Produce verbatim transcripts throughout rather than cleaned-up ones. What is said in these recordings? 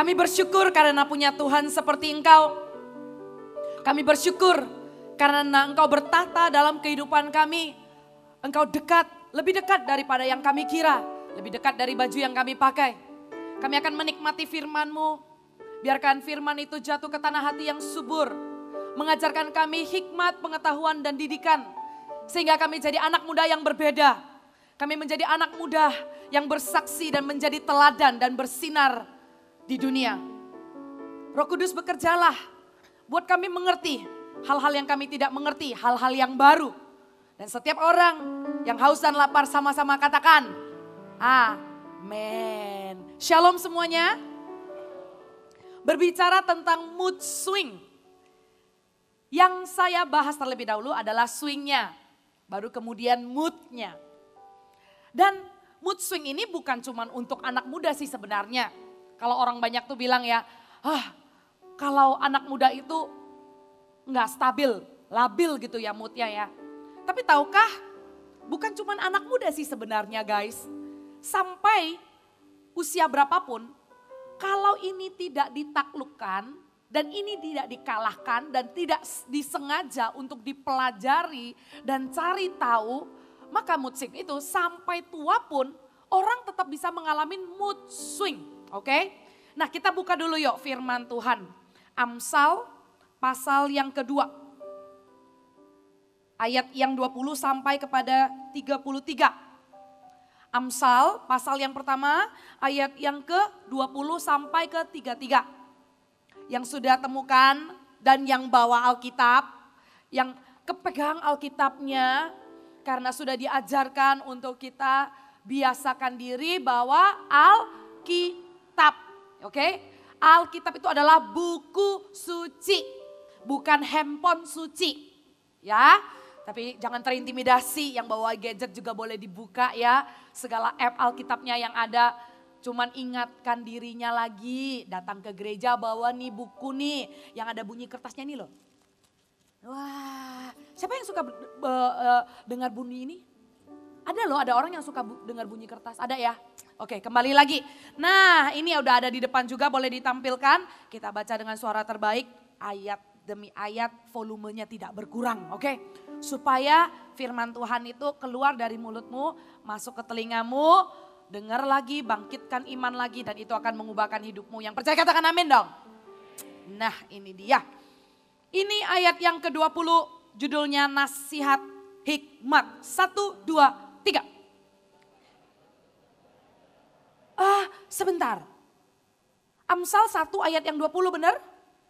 Kami bersyukur karena punya Tuhan seperti Engkau. Kami bersyukur karena Engkau bertahta dalam kehidupan kami. Engkau dekat, lebih dekat daripada yang kami kira. Lebih dekat dari baju yang kami pakai. Kami akan menikmati firman-Mu. Biarkan firman itu jatuh ke tanah hati yang subur. Mengajarkan kami hikmat, pengetahuan dan didikan. Sehingga kami jadi anak muda yang berbeda. Kami menjadi anak muda yang bersaksi dan menjadi teladan dan bersinar di dunia. Roh Kudus bekerjalah buat kami mengerti hal-hal yang kami tidak mengerti, hal-hal yang baru. Dan setiap orang yang haus dan lapar sama-sama katakan, amin. Shalom semuanya. Berbicara tentang mood swing. Yang saya bahas terlebih dahulu adalah swingnya, baru kemudian moodnya. Dan mood swing ini bukan cuma untuk anak muda sih sebenarnya. Kalau orang banyak tuh bilang ya, ah kalau anak muda itu nggak stabil, labil gitu ya moodnya ya. Tapi tahukah bukan cuma anak muda sih sebenarnya guys. Sampai usia berapapun, kalau ini tidak ditaklukkan dan ini tidak dikalahkan dan tidak disengaja untuk dipelajari dan cari tahu, maka mood swing itu sampai tua pun orang tetap bisa mengalami mood swing. Oke? Okay? Nah kita buka dulu yuk firman Tuhan. Amsal pasal yang kedua. Ayat yang dua puluh sampai kepada tiga puluh tiga. Amsal pasal yang pertama ayat yang ke dua puluh sampai ke tiga puluh tiga. Yang sudah temukan dan yang bawa Alkitab, yang kepegang Alkitabnya, karena sudah diajarkan untuk kita biasakan diri bahwa Alkitab, oke? Okay? Alkitab itu adalah buku suci, bukan handphone suci, ya. Tapi jangan terintimidasi, yang bawa gadget juga boleh dibuka ya. Segala app Alkitabnya yang ada, cuman ingatkan dirinya lagi, datang ke gereja bawa nih buku nih, yang ada bunyi kertasnya nih loh. Wah, siapa yang suka uh, uh, dengar bunyi ini? Ada loh, ada orang yang suka bu- dengar bunyi kertas, ada ya? Oke, kembali lagi. Nah, ini udah ada di depan juga, boleh ditampilkan. Kita baca dengan suara terbaik, ayat demi ayat, volumenya tidak berkurang, oke? Supaya firman Tuhan itu keluar dari mulutmu, masuk ke telingamu, dengar lagi, bangkitkan iman lagi, dan itu akan mengubahkan hidupmu. Yang percaya katakan amin dong. Nah, ini dia. Ini ayat yang ke dua puluh, judulnya nasihat hikmat. Satu, dua, tiga. Ah, sebentar. Amsal satu ayat yang dua puluh benar?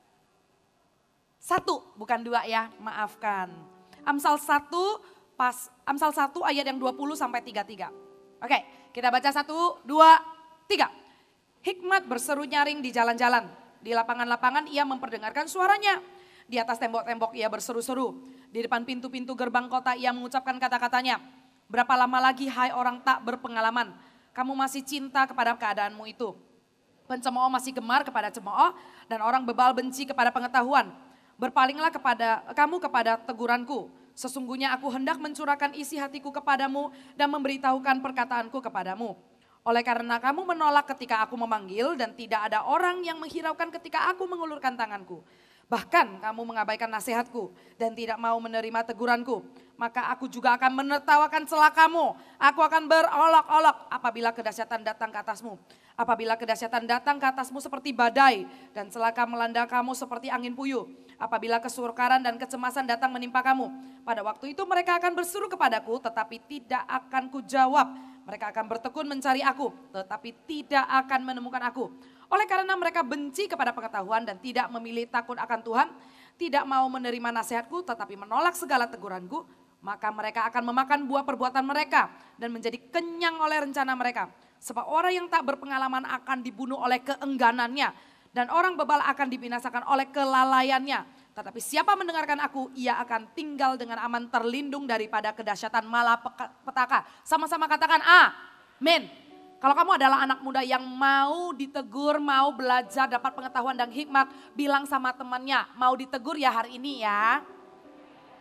Satu, bukan dua ya, maafkan. Amsal satu, pas, Amsal satu ayat yang dua puluh sampai tiga puluh tiga. Oke, kita baca satu, dua, tiga. Hikmat berseru nyaring di jalan-jalan. Di lapangan-lapangan ia memperdengarkan suaranya. Di atas tembok-tembok ia berseru-seru. Di depan pintu-pintu gerbang kota ia mengucapkan kata-katanya. Berapa lama lagi hai orang tak berpengalaman. Kamu masih cinta kepada keadaanmu itu. Pencemooh masih gemar kepada cemooh. Dan orang bebal benci kepada pengetahuan. Berpalinglah kepada kamu kepada teguranku. Sesungguhnya aku hendak mencurahkan isi hatiku kepadamu. Dan memberitahukan perkataanku kepadamu. Oleh karena kamu menolak ketika aku memanggil. Dan tidak ada orang yang menghiraukan ketika aku mengulurkan tanganku. Bahkan kamu mengabaikan nasihatku dan tidak mau menerima teguranku. Maka aku juga akan menertawakan celah kamu. Aku akan berolok-olok apabila kedahsyatan datang ke atasmu. Apabila kedahsyatan datang ke atasmu seperti badai dan celaka melanda kamu seperti angin puyuh. Apabila kesukaran dan kecemasan datang menimpa kamu. Pada waktu itu mereka akan berseru kepadaku tetapi tidak akan kujawab. Mereka akan bertekun mencari aku tetapi tidak akan menemukan aku. Oleh karena mereka benci kepada pengetahuan dan tidak memilih takut akan Tuhan, tidak mau menerima nasihatku tetapi menolak segala teguranku, maka mereka akan memakan buah perbuatan mereka dan menjadi kenyang oleh rencana mereka. Sebab orang yang tak berpengalaman akan dibunuh oleh keengganannya dan orang bebal akan dibinasakan oleh kelalaiannya. Tetapi siapa mendengarkan aku, ia akan tinggal dengan aman terlindung daripada kedahsyatan malapetaka. Sama-sama katakan amin. Kalau kamu adalah anak muda yang mau ditegur, mau belajar, dapat pengetahuan dan hikmat, bilang sama temannya, mau ditegur ya hari ini ya.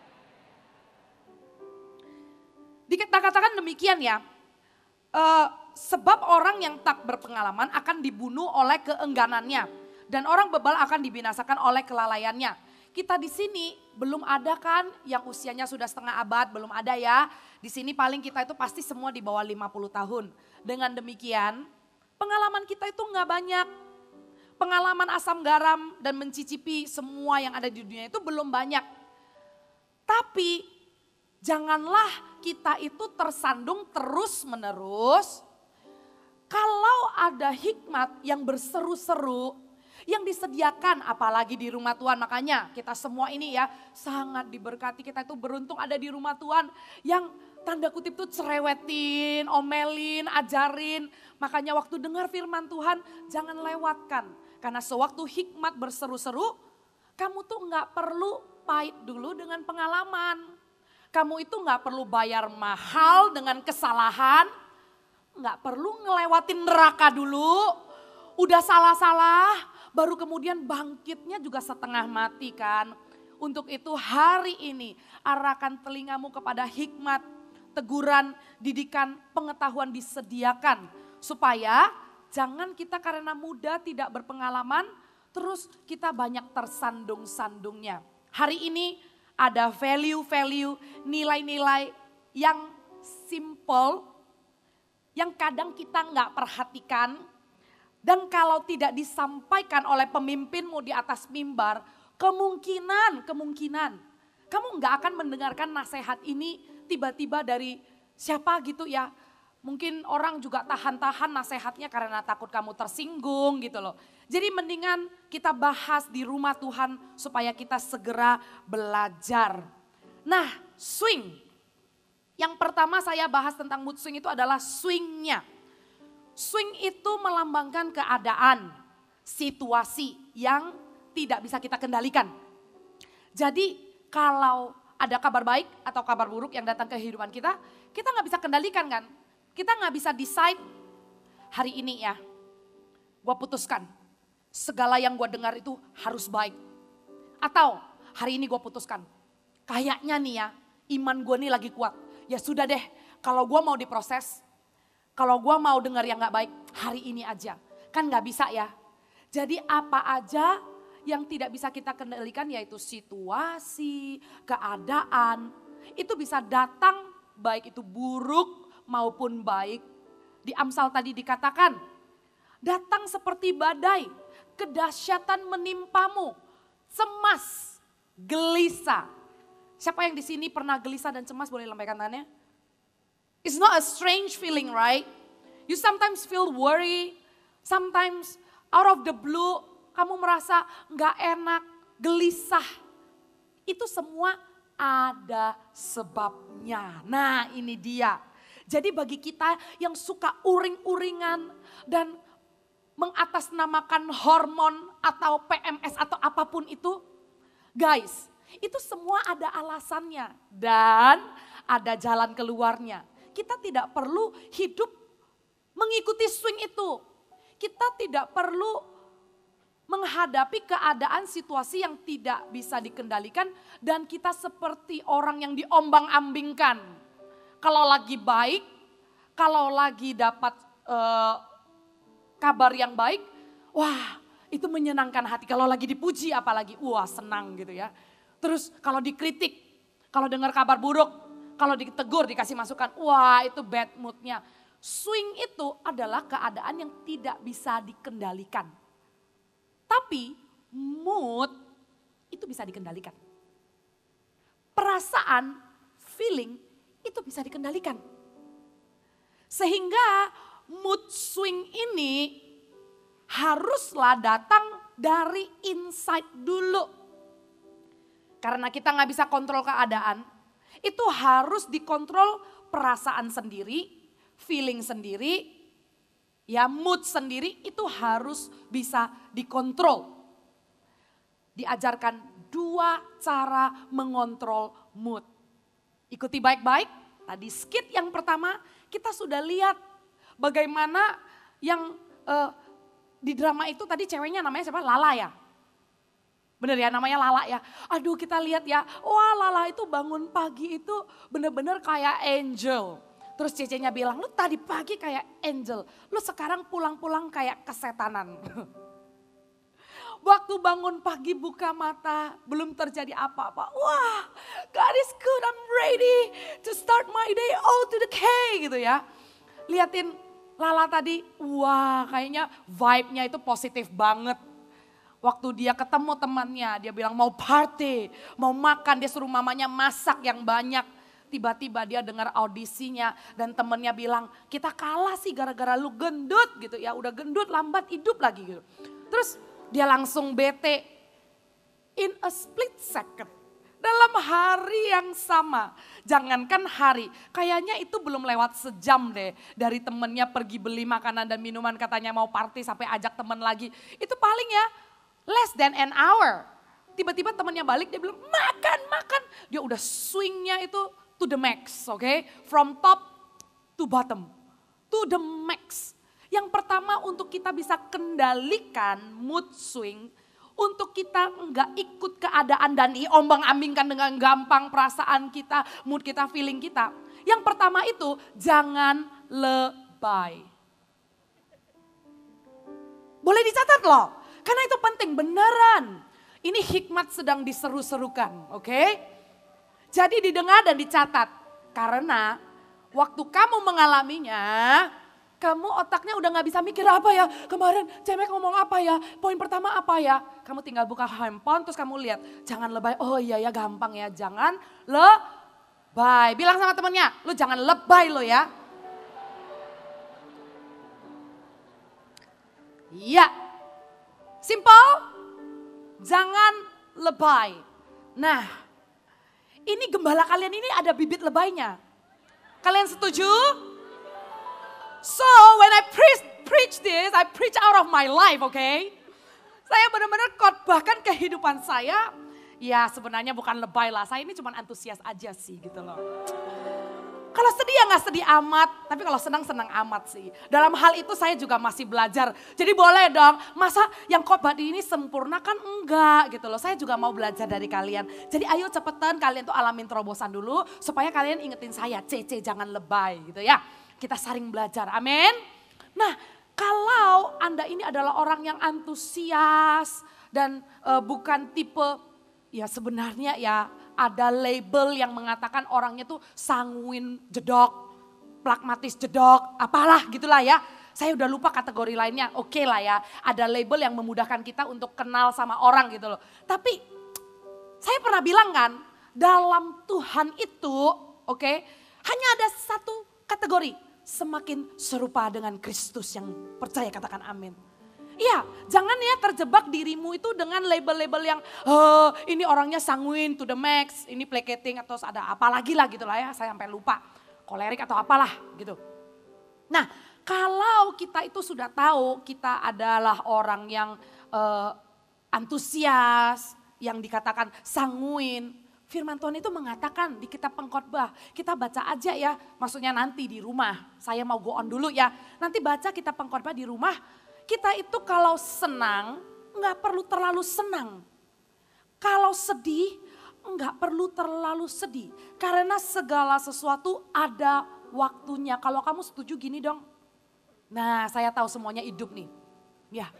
Kita katakan demikian ya, uh, sebab orang yang tak berpengalaman akan dibunuh oleh keengganannya. Dan orang bebal akan dibinasakan oleh kelalaiannya. Kita di sini belum ada kan yang usianya sudah setengah abad, belum ada ya. Di sini paling kita itu pasti semua di bawah lima puluh tahun. Dengan demikian pengalaman kita itu nggak banyak. Pengalaman asam garam dan mencicipi semua yang ada di dunia itu belum banyak. Tapi janganlah kita itu tersandung terus menerus. Kalau ada hikmat yang berseru-seru, yang disediakan apalagi di rumah Tuhan. Makanya kita semua ini ya sangat diberkati, kita itu beruntung ada di rumah Tuhan yang tanda kutip tuh cerewetin, omelin, ajarin. Makanya waktu dengar firman Tuhan jangan lewatkan. Karena sewaktu hikmat berseru-seru, kamu tuh gak perlu pahit dulu dengan pengalaman. Kamu itu gak perlu bayar mahal dengan kesalahan. Gak perlu ngelewatin neraka dulu. Udah salah-salah, baru kemudian bangkitnya juga setengah mati kan. Untuk itu hari ini arahkan telingamu kepada hikmat, teguran, didikan, pengetahuan disediakan. Supaya jangan kita karena muda tidak berpengalaman, terus kita banyak tersandung-sandungnya. Hari ini ada value-value, nilai-nilai yang simple, yang kadang kita nggak perhatikan. Dan kalau tidak disampaikan oleh pemimpinmu di atas mimbar, kemungkinan, kemungkinan kamu nggak akan mendengarkan nasihat ini tiba-tiba dari siapa gitu ya. Mungkin orang juga tahan-tahan nasihatnya karena takut kamu tersinggung gitu loh. Jadi mendingan kita bahas di rumah Tuhan supaya kita segera belajar. Nah, swing. Yang pertama saya bahas tentang mood swing itu adalah swingnya. Swing itu melambangkan keadaan, situasi yang tidak bisa kita kendalikan. Jadi kalau ada kabar baik atau kabar buruk yang datang ke kehidupan kita, kita nggak bisa kendalikan kan. Kita nggak bisa decide hari ini ya, gue putuskan segala yang gue dengar itu harus baik. Atau hari ini gue putuskan, kayaknya nih ya iman gue nih lagi kuat. Ya sudah deh, kalau gue mau diproses, kalau gue mau dengar yang gak baik, hari ini aja. Kan gak bisa ya. Jadi apa aja yang tidak bisa kita kendalikan yaitu situasi, keadaan. Itu bisa datang baik itu buruk maupun baik. Di Amsal tadi dikatakan, datang seperti badai, kedahsyatan menimpamu, cemas, gelisah. Siapa yang di sini pernah gelisah dan cemas boleh lambaikan tangannya? It's not a strange feeling, right? You sometimes feel worry, sometimes out of the blue kamu merasa nggak enak, gelisah. Itu semua ada sebabnya. Nah ini dia. Jadi bagi kita yang suka uring-uringan dan mengatasnamakan hormon atau P M S atau apapun itu, guys, itu semua ada alasannya dan ada jalan keluarnya. Kita tidak perlu hidup mengikuti swing itu. Kita tidak perlu menghadapi keadaan situasi yang tidak bisa dikendalikan dan kita seperti orang yang diombang-ambingkan. Kalau lagi baik, kalau lagi dapat uh, kabar yang baik, wah itu menyenangkan hati. Kalau lagi dipuji apalagi, wah senang gitu ya. Terus kalau dikritik, kalau dengar kabar buruk, kalau ditegur, dikasih masukan, wah itu bad moodnya. Swing itu adalah keadaan yang tidak bisa dikendalikan. Tapi mood itu bisa dikendalikan. Perasaan, feeling itu bisa dikendalikan. Sehingga mood swing ini haruslah datang dari inside dulu. Karena kita nggak bisa kontrol keadaan, itu harus dikontrol perasaan sendiri, feeling sendiri, ya mood sendiri itu harus bisa dikontrol. Diajarkan dua cara mengontrol mood. Ikuti baik-baik, tadi skit yang pertama kita sudah lihat bagaimana yang uh, di drama itu tadi ceweknya namanya siapa? Lala ya. Bener ya namanya Lala ya. Aduh kita lihat ya, wah Lala itu bangun pagi itu bener-bener kayak angel. Terus cecenya bilang, lu tadi pagi kayak angel, lu sekarang pulang-pulang kayak kesetanan. Waktu bangun pagi buka mata, belum terjadi apa-apa. Wah, God is good, I'm ready to start my day all to the K gitu ya. Liatin Lala tadi, wah kayaknya vibe-nya itu positif banget. Waktu dia ketemu temannya, dia bilang mau party, mau makan, dia suruh mamanya masak yang banyak. Tiba-tiba dia dengar audisinya dan temennya bilang, kita kalah sih gara-gara lu gendut gitu ya. Udah gendut lambat hidup lagi gitu. Terus dia langsung bete in a split second. Dalam hari yang sama, jangankan hari, kayaknya itu belum lewat sejam deh. Dari temennya pergi beli makanan dan minuman katanya mau party sampai ajak temen lagi. Itu paling ya less than an hour. Tiba-tiba temennya balik dia bilang makan, makan. Dia udah swingnya itu to the max, oke? Okay? From top to bottom, to the max. Yang pertama untuk kita bisa kendalikan mood swing, untuk kita enggak ikut keadaan dan diombang-ambingkan dengan gampang perasaan kita, mood kita, feeling kita. Yang pertama itu jangan lebay. Boleh dicatat loh, karena itu penting beneran. Ini hikmat sedang diseru-serukan, oke? Okay? Jadi didengar dan dicatat, karena waktu kamu mengalaminya, kamu otaknya udah gak bisa mikir apa ya, kemarin cewek ngomong apa ya, poin pertama apa ya. Kamu tinggal buka handphone terus kamu lihat, jangan lebay, oh iya ya gampang ya, jangan lebay. Bilang sama temennya, lu jangan lebay lo ya. Iya, simple, jangan lebay. Nah, ini gembala kalian ini ada bibit lebaynya. Kalian setuju? So when I preach, preach this, I preach out of my life, oke? Okay? Saya benar-benar khotbahkan kehidupan saya. Ya sebenarnya bukan lebay lah, saya ini cuma antusias aja sih gitu loh. Kalau sedih ya gak sedih amat, tapi kalau senang senang amat sih. Dalam hal itu saya juga masih belajar. Jadi boleh dong, masa yang khotbah ini sempurna kan enggak gitu loh. Saya juga mau belajar dari kalian. Jadi ayo cepetan kalian tuh alamin terobosan dulu supaya kalian ingetin saya, Cece jangan lebay gitu ya. Kita saling belajar, amin. Nah kalau Anda ini adalah orang yang antusias dan uh, bukan tipe, ya sebenarnya ya ada label yang mengatakan orangnya tuh sanguin jedok, pragmatis jedok, apalah gitulah ya. Saya udah lupa kategori lainnya, oke okay lah ya. Ada label yang memudahkan kita untuk kenal sama orang gitu loh. Tapi saya pernah bilang kan, dalam Tuhan itu oke okay, hanya ada satu kategori. Semakin serupa dengan Kristus yang percaya katakan amin. Iya, jangan ya terjebak dirimu itu dengan label-label yang oh, ini orangnya sanguin to the max, ini placating atau ada apa lagi lah gitu lah ya, saya sampai lupa. Kolerik atau apalah gitu. Nah, kalau kita itu sudah tahu kita adalah orang yang uh, antusias, yang dikatakan sanguin. Firman Tuhan itu mengatakan di kitab pengkhotbah, kita baca aja ya, maksudnya nanti di rumah. Saya mau go on dulu ya, nanti baca kitab pengkhotbah di rumah. Kita itu kalau senang, nggak perlu terlalu senang. Kalau sedih, nggak perlu terlalu sedih. Karena segala sesuatu ada waktunya. Kalau kamu setuju gini dong. Nah saya tahu semuanya hidup nih. Ya.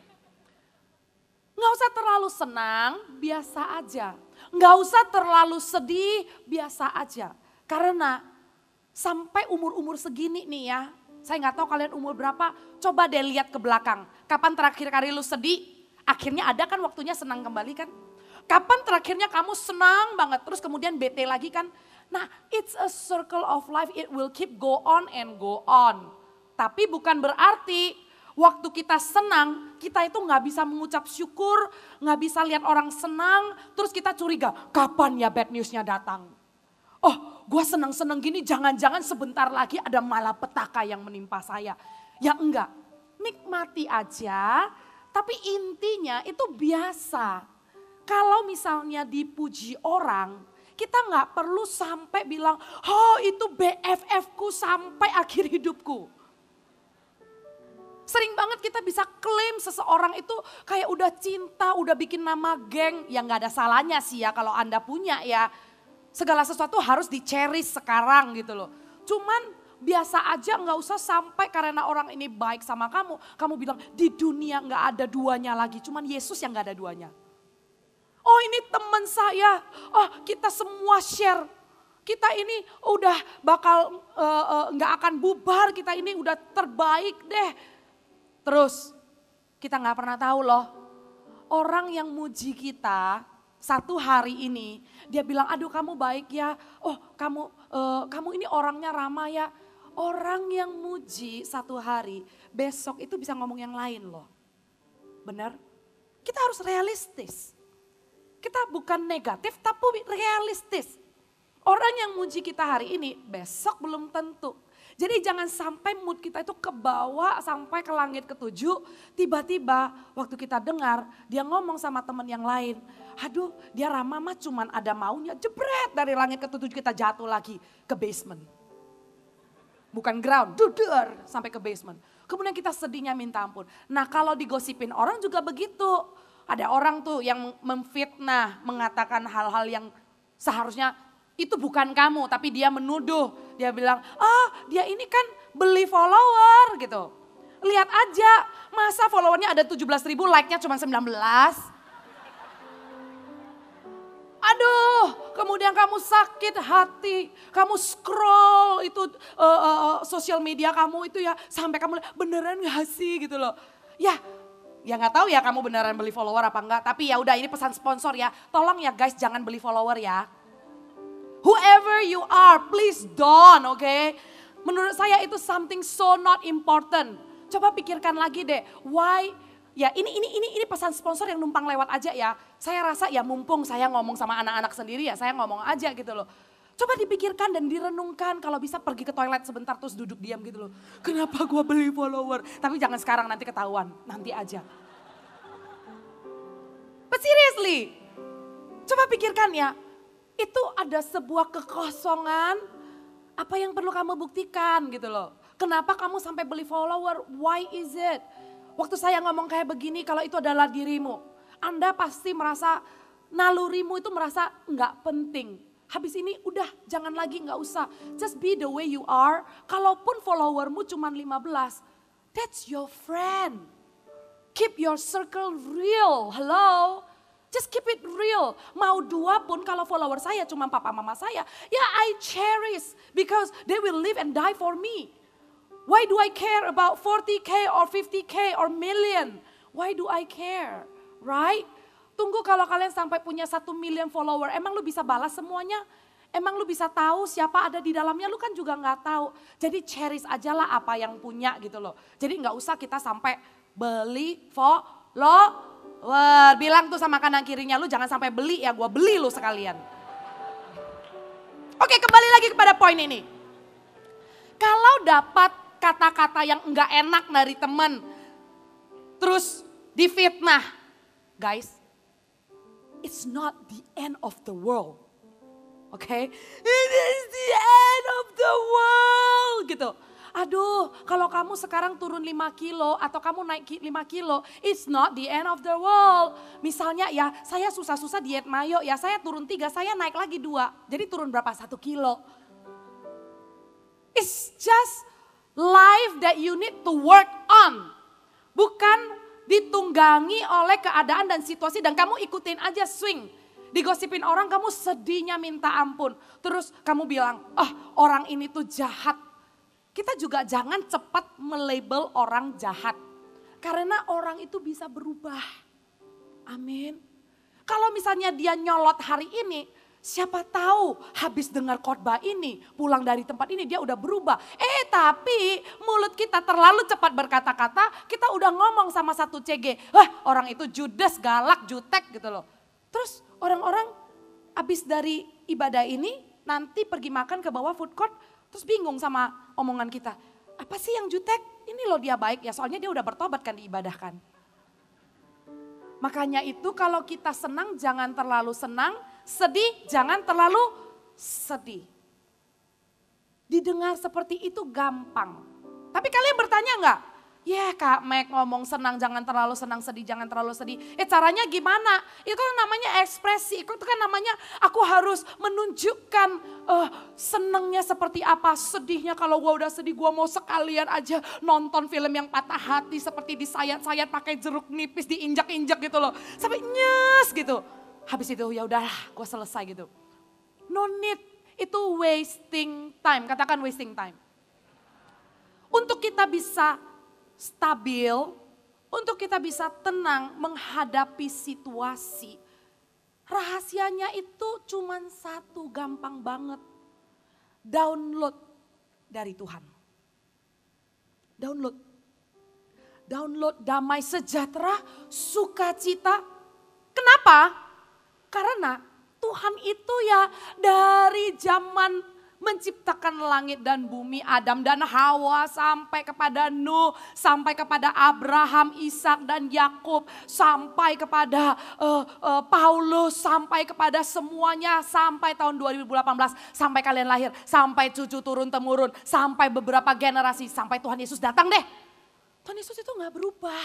Nggak usah terlalu senang, biasa aja. Nggak usah terlalu sedih, biasa aja. Karena sampai umur-umur segini nih ya, saya nggak tahu kalian umur berapa, coba deh lihat ke belakang. Kapan terakhir kali lu sedih, akhirnya ada kan waktunya senang kembali kan. Kapan terakhirnya kamu senang banget, terus kemudian bete lagi kan. Nah it's a circle of life, it will keep go on and go on. Tapi bukan berarti waktu kita senang, kita itu nggak bisa mengucap syukur, nggak bisa lihat orang senang, terus kita curiga, kapan ya bad newsnya datang? Oh, gue senang-senang gini, jangan-jangan sebentar lagi ada malapetaka yang menimpa saya. Ya enggak, nikmati aja, tapi intinya itu biasa. Kalau misalnya dipuji orang, kita nggak perlu sampai bilang, oh itu B F F-ku sampai akhir hidupku. Sering banget kita bisa klaim seseorang itu kayak udah cinta, udah bikin nama geng. Ya gak ada salahnya sih ya kalau Anda punya ya. Segala sesuatu harus di-cherish sekarang gitu loh. Cuman biasa aja, nggak usah sampai karena orang ini baik sama kamu. Kamu bilang di dunia nggak ada duanya lagi, cuman Yesus yang nggak ada duanya. Oh ini teman saya, oh kita semua share. Kita ini udah bakal uh, uh, nggak akan bubar, kita ini udah terbaik deh. Terus kita nggak pernah tahu loh, orang yang muji kita satu hari ini, dia bilang, aduh kamu baik ya, oh kamu uh, kamu ini orangnya ramah ya. Orang yang muji satu hari, besok itu bisa ngomong yang lain loh. Benar? Kita harus realistis. Kita bukan negatif tapi realistis. Orang yang muji kita hari ini, besok belum tentu. Jadi jangan sampai mood kita itu kebawa sampai ke langit ketujuh. Tiba-tiba waktu kita dengar dia ngomong sama teman yang lain. Aduh dia ramah mah cuman ada maunya. Jebret dari langit ketujuh kita jatuh lagi ke basement. Bukan ground, dudur sampai ke basement. Kemudian kita sedihnya minta ampun. Nah kalau digosipin orang juga begitu. Ada orang tuh yang memfitnah, mengatakan hal-hal yang seharusnya itu bukan kamu, tapi dia menuduh. Dia bilang, ah dia ini kan beli follower gitu. Lihat aja, masa followernya ada tujuh belas ribu, like-nya cuma sembilan belas. Aduh, kemudian kamu sakit hati. Kamu scroll itu uh, uh, sosial media kamu itu ya, sampai kamu beneran gak sih gitu loh. Ya, ya nggak tahu ya kamu beneran beli follower apa enggak. Tapi ya udah ini pesan sponsor ya, tolong ya guys jangan beli follower ya. Whoever you are, please don't, oke? Okay? Menurut saya itu something so not important. Coba pikirkan lagi deh, why? Ya ini ini ini ini pesan sponsor yang numpang lewat aja ya. Saya rasa ya mumpung saya ngomong sama anak-anak sendiri ya, saya ngomong aja gitu loh. Coba dipikirkan dan direnungkan, kalau bisa pergi ke toilet sebentar terus duduk diam gitu loh. Kenapa gua beli follower? Tapi jangan sekarang, nanti ketahuan, nanti aja. But seriously, coba pikirkan ya. Itu ada sebuah kekosongan, apa yang perlu kamu buktikan gitu loh. Kenapa kamu sampai beli follower, why is it? Waktu saya ngomong kayak begini, kalau itu adalah dirimu, Anda pasti merasa nalurimu itu merasa nggak penting. Habis ini udah jangan lagi, nggak usah. Just be the way you are, kalaupun followermu cuma lima belas, that's your friend. Keep your circle real, hello. Just keep it real. Mau dua pun kalau follower saya cuma papa mama saya. Ya I cherish because they will live and die for me. Why do I care about forty K or fifty K or million? Why do I care? Right? Tunggu kalau kalian sampai punya satu million follower. Emang lu bisa balas semuanya? Emang lu bisa tahu siapa ada di dalamnya? Lu kan juga gak tahu. Jadi cherish aja lah apa yang punya gitu loh. Jadi gak usah kita sampai beli follow. Wah, bilang tuh sama kanan kirinya, lu jangan sampai beli ya, gua beli lu sekalian. Oke, kembali lagi kepada poin ini. Kalau dapat kata-kata yang enggak enak dari teman, terus difitnah, guys, it's not the end of the world. Oke, okay? It is the end of the world gitu. Aduh, kalau kamu sekarang turun lima kilo atau kamu naik lima kilo, it's not the end of the world. Misalnya ya, saya susah-susah diet mayo, ya saya turun tiga, saya naik lagi dua. Jadi turun berapa? Satu kilo. It's just life that you need to work on. Bukan ditunggangi oleh keadaan dan situasi dan kamu ikutin aja swing. Digosipin orang kamu sedihnya minta ampun. Terus kamu bilang, ah orang ini tuh jahat. Kita juga jangan cepat melabel orang jahat. Karena orang itu bisa berubah. Amin. Kalau misalnya dia nyolot hari ini, siapa tahu habis dengar khotbah ini, pulang dari tempat ini dia udah berubah. Eh tapi mulut kita terlalu cepat berkata-kata, kita udah ngomong sama satu C G. Wah orang itu judes, galak, jutek gitu loh. Terus orang-orang habis dari ibadah ini, nanti pergi makan ke bawah food court, terus bingung sama omongan kita. Apa sih yang jutek? Ini loh dia baik ya, soalnya dia udah bertobat kan diibadahkan. Makanya itu kalau kita senang jangan terlalu senang, sedih jangan terlalu sedih. Didengar seperti itu gampang. Tapi kalian bertanya enggak? Ya Kak Meg ngomong senang jangan terlalu senang, sedih jangan terlalu sedih. Eh caranya gimana? Itu kan namanya ekspresi, itu kan namanya aku harus menunjukkan uh, senangnya seperti apa. Sedihnya kalau gue udah sedih gue mau sekalian aja nonton film yang patah hati. Seperti disayat-sayat pakai jeruk nipis diinjak-injak gitu loh. Sampai nyes gitu. Habis itu ya udahlah gue selesai gitu. No need, itu wasting time, katakan wasting time. Untuk kita bisa stabil, untuk kita bisa tenang menghadapi situasi. Rahasianya itu cuma satu, gampang banget. Download dari Tuhan. Download. Download damai sejahtera, sukacita. Kenapa? Karena Tuhan itu ya dari zaman menciptakan langit dan bumi, Adam dan Hawa, sampai kepada Nuh, sampai kepada Abraham, Ishak dan Yakub, sampai kepada uh, uh, Paulus, sampai kepada semuanya, sampai tahun dua ribu delapan belas, sampai kalian lahir, sampai cucu turun temurun, sampai beberapa generasi, sampai Tuhan Yesus datang deh. Tuhan Yesus itu gak berubah.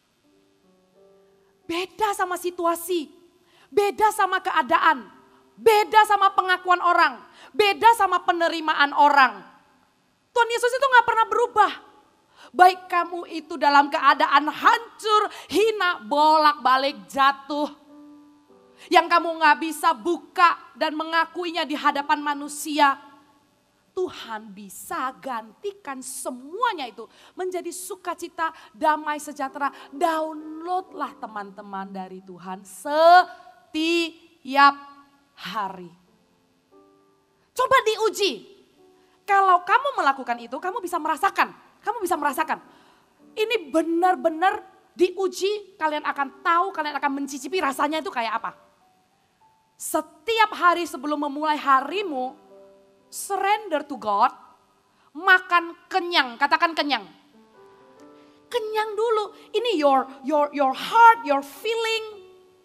Beda sama situasi, beda sama keadaan, beda sama pengakuan orang. Beda sama penerimaan orang. Tuhan Yesus itu gak pernah berubah. Baik kamu itu dalam keadaan hancur, hina, bolak-balik jatuh. Yang kamu gak bisa buka dan mengakuinya di hadapan manusia. Tuhan bisa gantikan semuanya itu menjadi sukacita, damai sejahtera. Downloadlah teman-teman dari Tuhan setiap hari. Coba diuji. Kalau kamu melakukan itu, kamu bisa merasakan. Kamu bisa merasakan. Ini benar-benar diuji, kalian akan tahu, kalian akan mencicipi rasanya itu kayak apa. Setiap hari sebelum memulai harimu, surrender to God, makan kenyang, katakan kenyang. Kenyang dulu. Ini your your your heart, your feeling.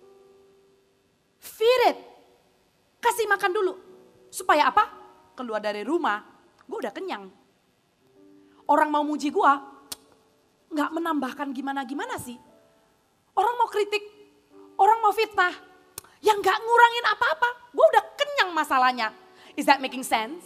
Feed it. Kasih makan dulu. Supaya apa? Keluar dari rumah, gue udah kenyang. Orang mau muji gue, gak menambahkan gimana-gimana sih. Orang mau kritik, orang mau fitnah, yang gak ngurangin apa-apa. Gue udah kenyang masalahnya. Is that making sense?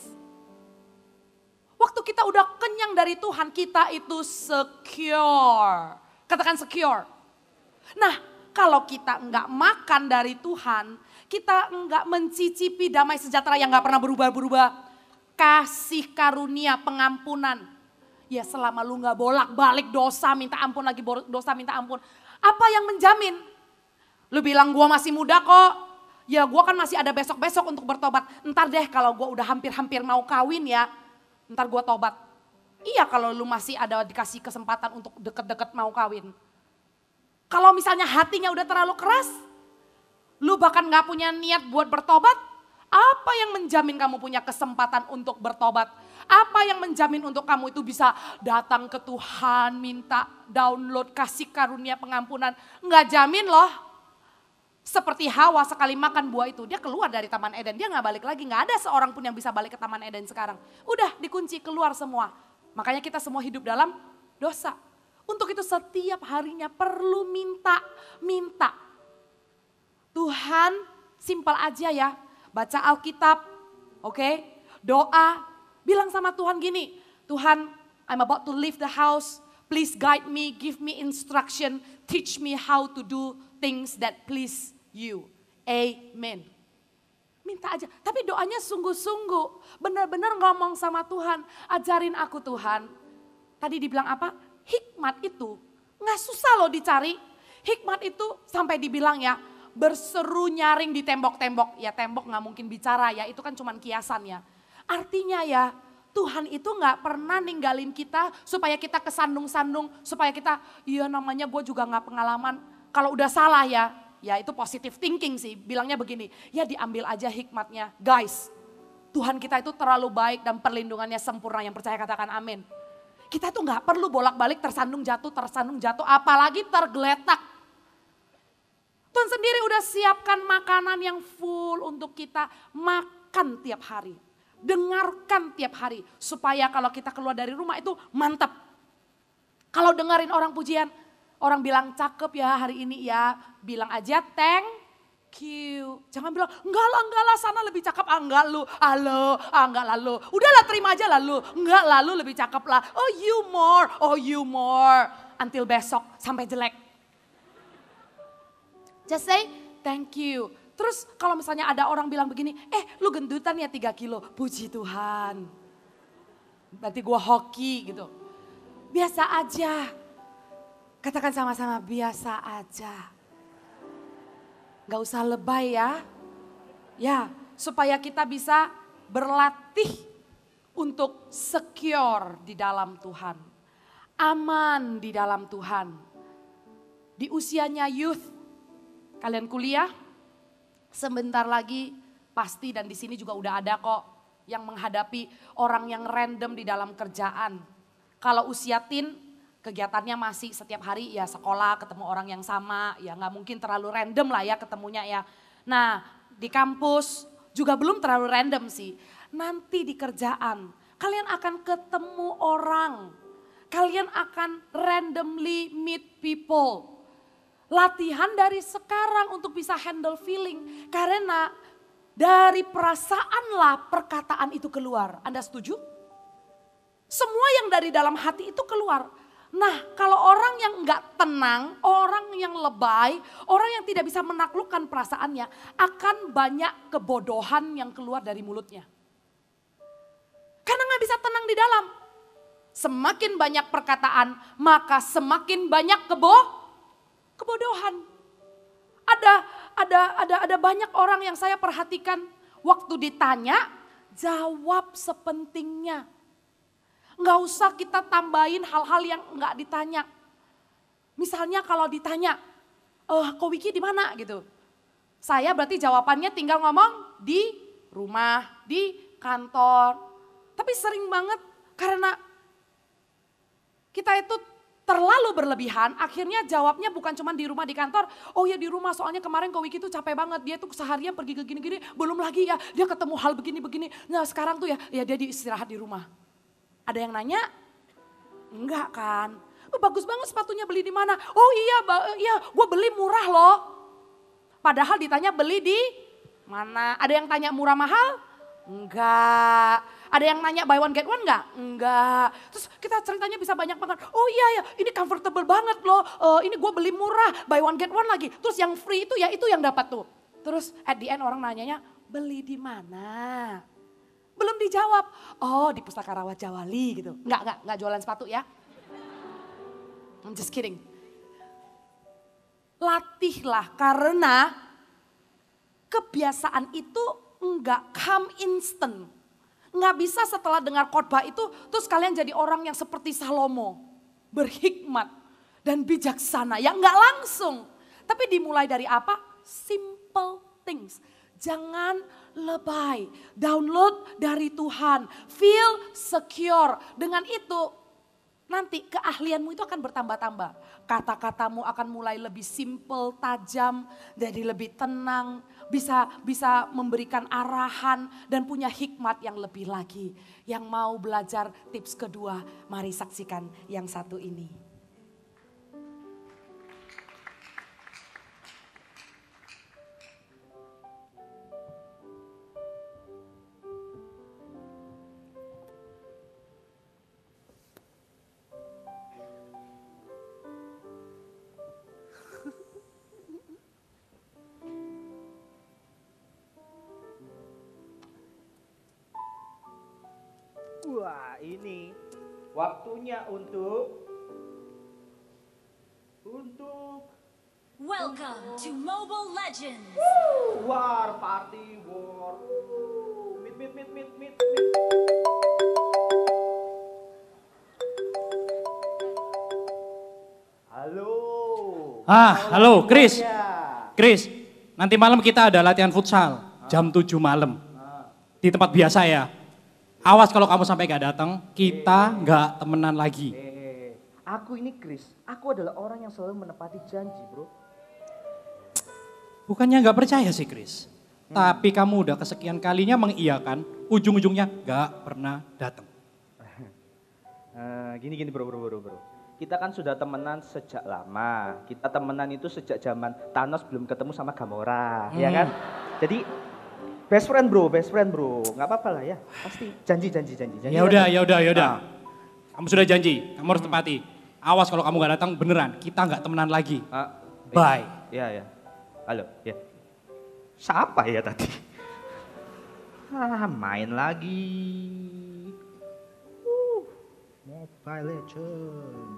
Waktu kita udah kenyang dari Tuhan, kita itu secure. Katakan secure. Nah, kalau kita gak makan dari Tuhan, kita enggak mencicipi damai sejahtera yang enggak pernah berubah-berubah. Kasih karunia pengampunan. Ya selama lu enggak bolak-balik dosa minta ampun lagi dosa minta ampun. Apa yang menjamin? Lu bilang gua masih muda kok. Ya gua kan masih ada besok-besok untuk bertobat. Ntar deh kalau gua udah hampir-hampir mau kawin ya. Ntar gua tobat. Iya kalau lu masih ada dikasih kesempatan untuk deket-deket mau kawin. Kalau misalnya hatinya udah terlalu keras. Lu bahkan gak punya niat buat bertobat, apa yang menjamin kamu punya kesempatan untuk bertobat? Apa yang menjamin untuk kamu itu bisa datang ke Tuhan, minta download, kasih karunia pengampunan? Gak jamin loh. Seperti Hawa sekali makan buah itu, dia keluar dari Taman Eden, dia gak balik lagi. Gak ada seorang pun yang bisa balik ke Taman Eden sekarang. Udah dikunci, keluar semua. Makanya kita semua hidup dalam dosa. Untuk itu setiap harinya perlu minta, minta. Tuhan simpel aja ya, baca Alkitab, oke, okay? Doa, bilang sama Tuhan gini, Tuhan I'm about to leave the house, please guide me, give me instruction, teach me how to do things that please you, amen. Minta aja, tapi doanya sungguh-sungguh, benar-benar ngomong sama Tuhan, ajarin aku Tuhan. Tadi dibilang apa? Hikmat itu gak susah loh dicari, hikmat itu sampai dibilang ya, berseru nyaring di tembok-tembok. Ya tembok gak mungkin bicara ya, itu kan cuman kiasan ya. Artinya ya Tuhan itu gak pernah ninggalin kita supaya kita kesandung-sandung. Supaya kita, iya namanya gue juga gak pengalaman. Kalau udah salah ya, ya itu positive thinking sih. Bilangnya begini, ya diambil aja hikmatnya. Guys, Tuhan kita itu terlalu baik dan perlindungannya sempurna. Yang percaya katakan amin. Kita tuh gak perlu bolak-balik tersandung jatuh, tersandung jatuh. Apalagi tergeletak. Tuhan sendiri udah siapkan makanan yang full untuk kita makan tiap hari. Dengarkan tiap hari. Supaya kalau kita keluar dari rumah itu mantap. Kalau dengerin orang pujian, orang bilang cakep ya hari ini ya, bilang aja thank you. Jangan bilang enggak lah, enggak lah sana lebih cakep, ah enggak lu, halo, ah enggak lalu. Udahlah terima aja lalu, enggak lalu lebih cakep lah. Oh you more, oh you more. Until besok sampai jelek. Just say thank you. Terus kalau misalnya ada orang bilang begini, eh lu gendutan ya tiga kilo, puji Tuhan. Berarti gua hoki gitu. Biasa aja. Katakan sama-sama biasa aja. Gak usah lebay ya. Ya, supaya kita bisa berlatih untuk secure di dalam Tuhan. Aman di dalam Tuhan. Di usianya youth, kalian kuliah, sebentar lagi pasti dan di sini juga udah ada kok yang menghadapi orang yang random di dalam kerjaan. Kalau usia teen, kegiatannya masih setiap hari ya sekolah, ketemu orang yang sama, ya nggak mungkin terlalu random lah ya ketemunya ya. Nah di kampus juga belum terlalu random sih. Nanti di kerjaan, kalian akan ketemu orang, kalian akan randomly meet people. Latihan dari sekarang untuk bisa handle feeling, karena dari perasaanlah perkataan itu keluar. Anda setuju? Semua yang dari dalam hati itu keluar. Nah kalau orang yang enggak tenang, orang yang lebay, orang yang tidak bisa menaklukkan perasaannya, akan banyak kebodohan yang keluar dari mulutnya. Karena nggak bisa tenang di dalam. Semakin banyak perkataan, maka semakin banyak kebo, kebodohan. Ada, ada, ada, ada banyak orang yang saya perhatikan waktu ditanya, jawab sepentingnya. Nggak usah kita tambahin hal-hal yang nggak ditanya. Misalnya kalau ditanya, eh Ko Wiki di mana gitu. Saya berarti jawabannya tinggal ngomong di rumah, di kantor. Tapi sering banget karena kita itu terlalu berlebihan, akhirnya jawabnya bukan cuma di rumah, di kantor. Oh ya di rumah, soalnya kemarin Ko Wiki tuh capek banget. Dia tuh seharian pergi ke gini-gini, belum lagi ya dia ketemu hal begini-begini. Nah sekarang tuh ya, ya dia diistirahat di rumah. Ada yang nanya? Enggak kan? Oh, bagus banget sepatunya, beli di mana? Oh iya, iya, gue beli murah loh. Padahal ditanya beli di mana? Ada yang tanya murah mahal? Enggak. Ada yang nanya buy one get one enggak? Enggak. Terus kita ceritanya bisa banyak banget. Oh iya ya, ini comfortable banget loh. Uh, ini gue beli murah, buy one get one lagi. Terus yang free itu ya itu yang dapat tuh. Terus at the end orang nanyanya, beli di mana? Belum dijawab. Oh di Pustaka Rawat Jawali gitu. Enggak, enggak, enggak jualan sepatu ya. I'm just kidding. Latihlah karena kebiasaan itu enggak come instant. Enggak bisa setelah dengar khotbah itu terus kalian jadi orang yang seperti Salomo. Berhikmat dan bijaksana. Ya enggak langsung. Tapi dimulai dari apa? Simple things. Jangan lebay, download dari Tuhan, feel secure. Dengan itu nanti keahlianmu itu akan bertambah-tambah. Kata-katamu akan mulai lebih simple, tajam, jadi lebih tenang, bisa bisa memberikan arahan dan punya hikmat yang lebih lagi. Yang mau belajar tips kedua, mari saksikan yang satu ini. Wah ini waktunya untuk untuk Welcome to Mobile Legends. Woo, war party war. Woo, meet meet meet meet meet meet. Halo. Ah, halo Chris. semuanya. Chris, nanti malam kita ada latihan futsal jam tujuh malam. Di tempat biasa ya. Awas kalau kamu sampai gak datang, kita gak temenan lagi. Eh, aku ini Chris, aku adalah orang yang selalu menepati janji bro. Bukannya gak percaya sih Chris. Hmm. Tapi kamu udah kesekian kalinya mengiyakan, ujung-ujungnya gak pernah datang. Uh, gini gini bro bro bro bro. kita kan sudah temenan sejak lama. Kita temenan itu sejak zaman Thanos belum ketemu sama Gamora, Hmm. ya kan? Jadi best friend bro, best friend bro, nggak apa-apa lah ya. Pasti janji, janji, janji. janji Ya udah, kan? ya udah, ya udah. Nah. Kamu sudah janji, kamu harus tepati. Awas kalau kamu nggak datang beneran, kita nggak temenan lagi. Ah, Bye. Ya, ya. Halo, ya. Siapa ya tadi? Ah, main lagi. Uh, Mobile Legend.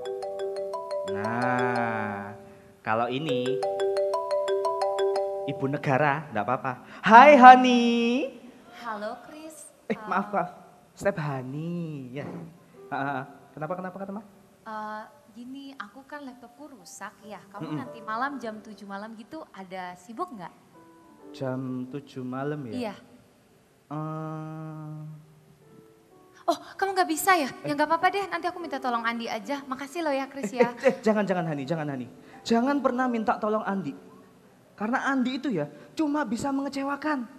Nah, kalau ini ibu negara, enggak apa-apa. Hai Hani. Halo Chris. Eh, maaf, maaf. Step Hani, ya. Ah, ah. Kenapa, kenapa, kenapa? Uh, gini, aku kan laptopku rusak ya. Kamu nanti malam jam tujuh malam gitu ada sibuk nggak? Jam tujuh malam ya? Iya. Eh, Oh, kamu nggak bisa ya? Ya nggak apa-apa deh, nanti aku minta tolong Andi aja. Makasih loh ya Chris ya. Eh, eh, jangan, jangan Hani, jangan Hani. Jangan pernah minta tolong Andi. Karena Andi itu ya cuma bisa mengecewakan.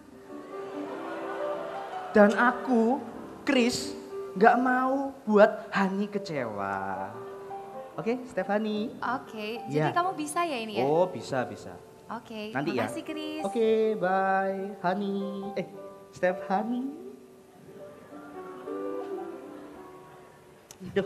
Dan aku, Chris, nggak mau buat Hani kecewa. Oke, Stefani. Oke, jadi Ya. kamu bisa ya ini ya? Oh, bisa, bisa. Oke, Nanti ya. makasih Chris. Oke, bye. Hani. Eh, Stefani. Duh.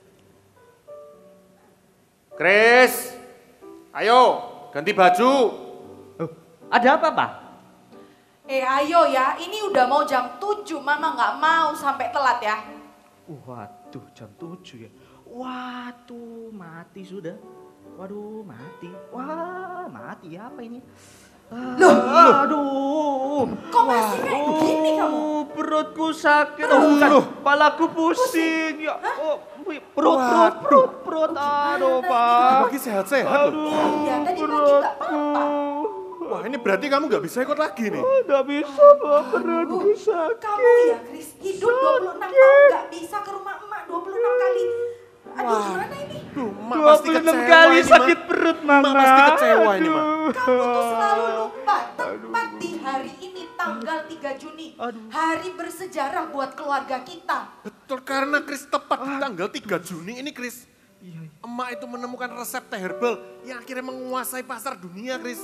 Chris, ayo ganti baju. Oh, ada apa, Pak? Eh ayo ya, ini udah mau jam tujuh, mama nggak mau sampai telat ya. Waduh, jam tujuh ya. Waduh, mati sudah. Waduh, mati. Wah, mati apa ini? Loh, Aduh. kok masih kayak begini kamu? Oh, perutku sakit. Oh, bukan. Kepalaku pusing. Ya, oh, perut, perut, perut, perut. Aduh, Pak. Pagi sehat-sehat loh. Ya, tadi pagi nggak apa-apa. Wah ini berarti kamu nggak bisa ikut lagi nih. Enggak bisa, Pak. Perutku sakit. Kamu ya Chris, hidup dua puluh enam tahun nggak bisa ke rumah emak dua puluh enam kali. Aduh gimana ini? Duh, Mak dua pasti puluh enam kecewa kali ini, sakit Mak. perut, Mama. Mak pasti kecewa ini, Mak. Kamu tuh selalu lupa tepat di hari ini tanggal tiga Juni. Aduh. Hari bersejarah buat keluarga kita. Betul karena Chris tepat di tanggal tiga Juni ini Chris. Iya, iya. Emak itu menemukan resep teh herbal yang akhirnya menguasai pasar dunia Chris.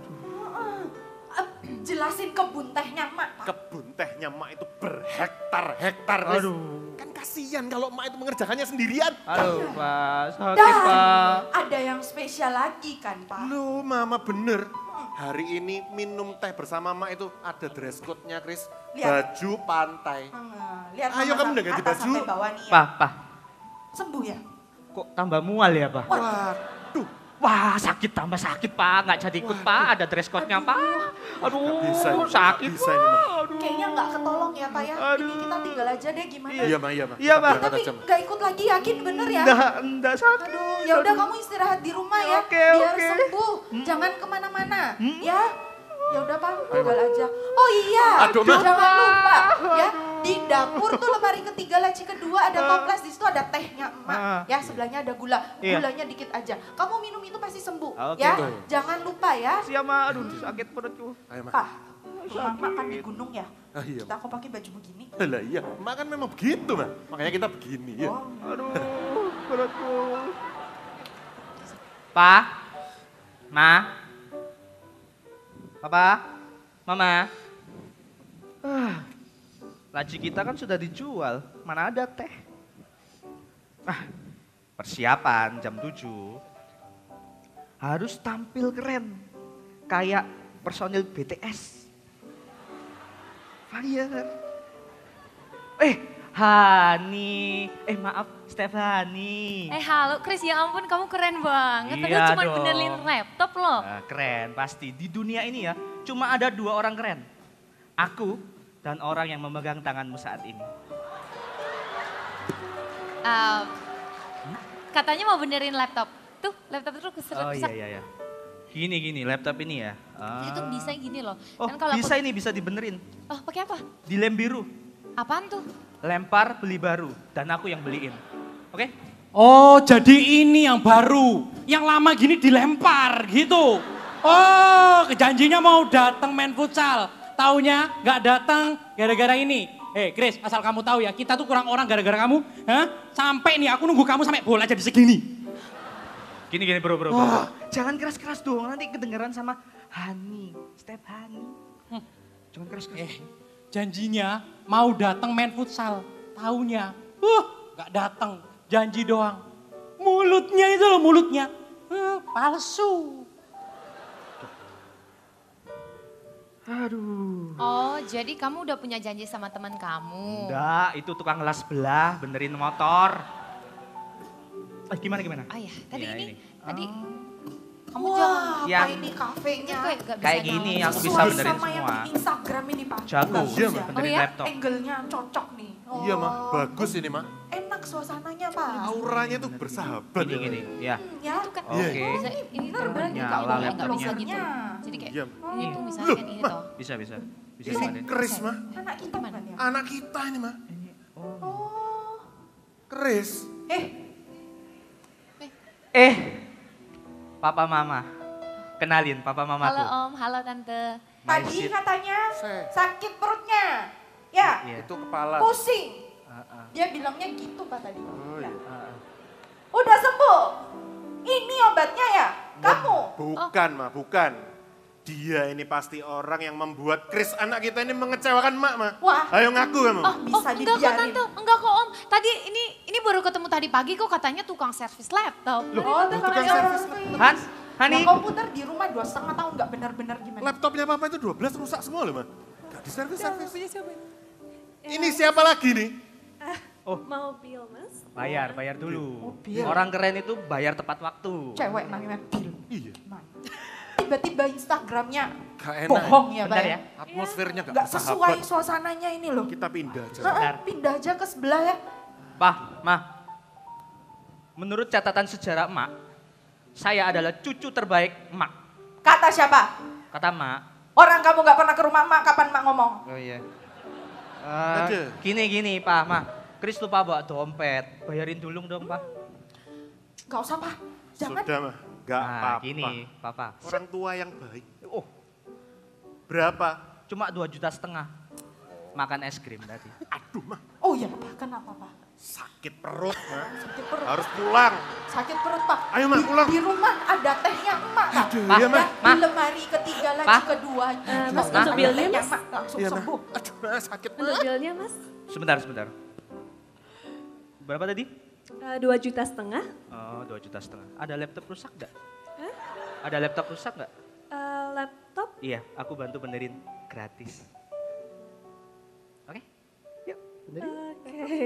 Eh, jelasin kebun tehnya mak. Pak. Kebun tehnya Mak itu berhektar-hektar Chris. Aduh. Kan kasihan kalau Mak itu mengerjakannya sendirian. Aduh, Pak. Sakit, Dan Pak. ada yang spesial lagi kan Pak. Loh Mama bener. Hari ini minum teh bersama Mak itu ada dress code-nya Chris. Lihat. Baju pantai. Hmm, lihat Ayo mama kamu udah sampai ganti atas baju. sampai bawah nih ya. Pak, Pak. Sembuh ya? Kok tambah mual ya, Pak? Waduh. Wah, sakit tambah sakit, Pak. Nggak jadi ikut, Pak. Ada dress code-nya, Pak. Aduh, Nggak bisa ini, sakit, nggak bisa ini, Mak. Pak. Aduh. Kayaknya nggak ketolong ya Pak ya. Aduh. Ini kita tinggal aja deh gimana. Iya Mak, iya Mak. Iya, Kita Mak. berangkat Tapi aja, Mak. nggak ikut lagi yakin bener ya? Enggak, enggak sakit. Aduh, ya udah kamu istirahat di rumah ya, Oke, biar oke. sembuh. Jangan kemana-mana, ya. Ya udah Pak, tinggal aja. Oh iya, Aduh, Ma. jangan lupa ya. Di dapur tuh lemari ketiga, laci kedua ada toples, di situ ada tehnya emak. Ah. Ya sebelahnya ada gula, Iya. gulanya dikit aja. Kamu minum itu pasti sembuh, Oke. ya. Betul. Jangan lupa ya. Siap, Mak. Aduh, sakit perutku. Ayo Mak. Pak, rumah emak kan di gunung ya. Ah, iya, Kita kok pakai baju begini? Lah iya, Mak kan memang begitu Mak. Makanya kita begini ya. Oh, Aduh, perutku. Pak. Ma. Papa. Mama. Ah, laci kita kan sudah dijual. Mana ada teh? Ah, persiapan jam tujuh. Harus tampil keren. Kayak personil B T S. Fire. Eh, Hani. Eh, maaf, Stefani. Eh halo Chris, ya ampun kamu keren banget. Iya Padahal cuma dong. benerin laptop loh. Nah, keren, pasti. Di dunia ini ya, cuma ada dua orang keren. Aku dan orang yang memegang tanganmu saat ini. Eh, katanya mau benerin laptop. Tuh laptop itu keser Oh iya, iya, iya. Gini, gini, laptop ini ya. Ah. Itu bisa gini loh. Oh, Kan kalau bisa aku, ini, bisa dibenerin. oh pakai apa? Dilem biru. Apaan tuh? Lempar, beli baru. Dan aku yang beliin. Oke? Oh, jadi ini yang baru. Yang lama gini dilempar gitu. Oh, janjinya mau datang main futsal. Taunya nggak datang gara-gara ini. Hei Grace, asal kamu tahu ya, kita tuh kurang orang gara-gara kamu. Hah? Sampai nih aku nunggu kamu sampai bola jadi segini. Gini gini bro bro. bro. Wah, jangan keras-keras dong, nanti kedengeran sama Hani, Step Hani. Hmm. Jangan keras-keras. Eh, janjinya mau datang main futsal. Taunya, uh, gak datang, janji doang. Mulutnya itu loh mulutnya, hmm, palsu. Aduh. Oh, jadi kamu udah punya janji sama teman kamu? Enggak, itu tukang las belah, benerin motor. Eh, gimana gimana? Oh ya, tadi Ya, ini, ini. tadi kamu Wah, jangan. apa Yang- ini kafenya? Kayak gak bisa Kayak gini, tahu. aku bisa Sesuai benerin sama yang semua. di Instagram ini Pak. Jago, Bagus Iya, ya. Mbak. benerin Oh ya? laptop. Angle-nya cocok nih. Iya mah, Oh, bagus ini mah. Enak suasananya Pak. Auranya tuh bersahabat. Gini gini, ya. Hmm, ya. Itu kan Iya. Oke. bisa ini terbalik Nyala kalau nggak laptopnya. bisa gitu. Iya. Jadi kayak Iya. ini tuh misalnya Loh, kan ini Mah. toh. Bisa bisa. Bisa Ini gimana? keris mah. Anak kita kan ya? Anak kita ini mah. Oh. Keris. Eh, Eh, Papa Mama. Kenalin Papa Halo Mamaku. Om, halo Tante. My tadi shit. katanya Se. sakit perutnya. Ya, Iya. Itu kepala. pusing. Ah, ah, Dia bilangnya gitu Pak tadi. Oh, Ya. iya. ah, ah. Udah sembuh. Ini obatnya ya? Kamu? Bukan mah, bukan. Dia ini pasti orang yang membuat Chris anak kita ini mengecewakan mak mah. Wah. Ayo ngaku kamu. Oh, Bisa oh enggak kok dibiarin. Tante, enggak kok Om. Tadi ini ini baru ketemu tadi pagi kok katanya tukang servis laptop. Oh, tukang tukang servis. servis. Han, Hani. Nah, komputer di rumah dua setengah tahun nggak benar-benar gimana? Laptopnya papa itu dua belas rusak semua loh mah. Gak diservis-servis. Punya siapa ini? Ini siapa lagi nih? Mobil, Mas. Bayar, bayar dulu. Mobil. Orang keren itu bayar tepat waktu. Cewek namanya Bill. Iya. Tiba-tiba Instagramnya Gak enak. bohong ya, Bentar Pak. ya. Atmosfernya gak, Nggak sesuai bersahabat. suasananya ini loh. Kita pindah aja. Heeh, pindah aja ke sebelah ya. Pak, Ma. Menurut catatan sejarah emak, saya adalah cucu terbaik emak. Kata siapa? Kata emak. Orang kamu nggak pernah ke rumah mak, kapan mak ngomong? Oh iya. Ada. Eh, gini gini, Pak, Ma. Chris lupa bawa dompet. Bayarin dulu dong, Pak. Gak usah Pak, jangan. Sudah mah. Gak Nah, apa-apa. gini, Papa. Orang tua yang baik. Oh, Berapa? cuma dua juta setengah. Makan es krim tadi. Aduh mah. Oh iya Pak, kenapa Pak? Sakit perut mah. Sakit perut. Harus pulang. Sakit perut Pak. Ayo, Mak, Di- pulang. Di rumah ada tehnya emak Pak. Aduh, Pak, iya mah. Di Mak. lemari ketiga lagi Pak. kedua. Eh, Mas, Ada untuk bilnya, tehnya, Mas? Mak, langsung Iya mah. sembuh. Aduh mah, sakit Untuk mah. bilnya, Mas, Sebentar, sebentar. Berapa tadi? eh, dua juta setengah. Oh, dua juta setengah. Ada laptop rusak nggak? Ada laptop rusak nggak? Eh, laptop. Iya, aku bantu benerin gratis. Oke? Yuk, benerin. Oke.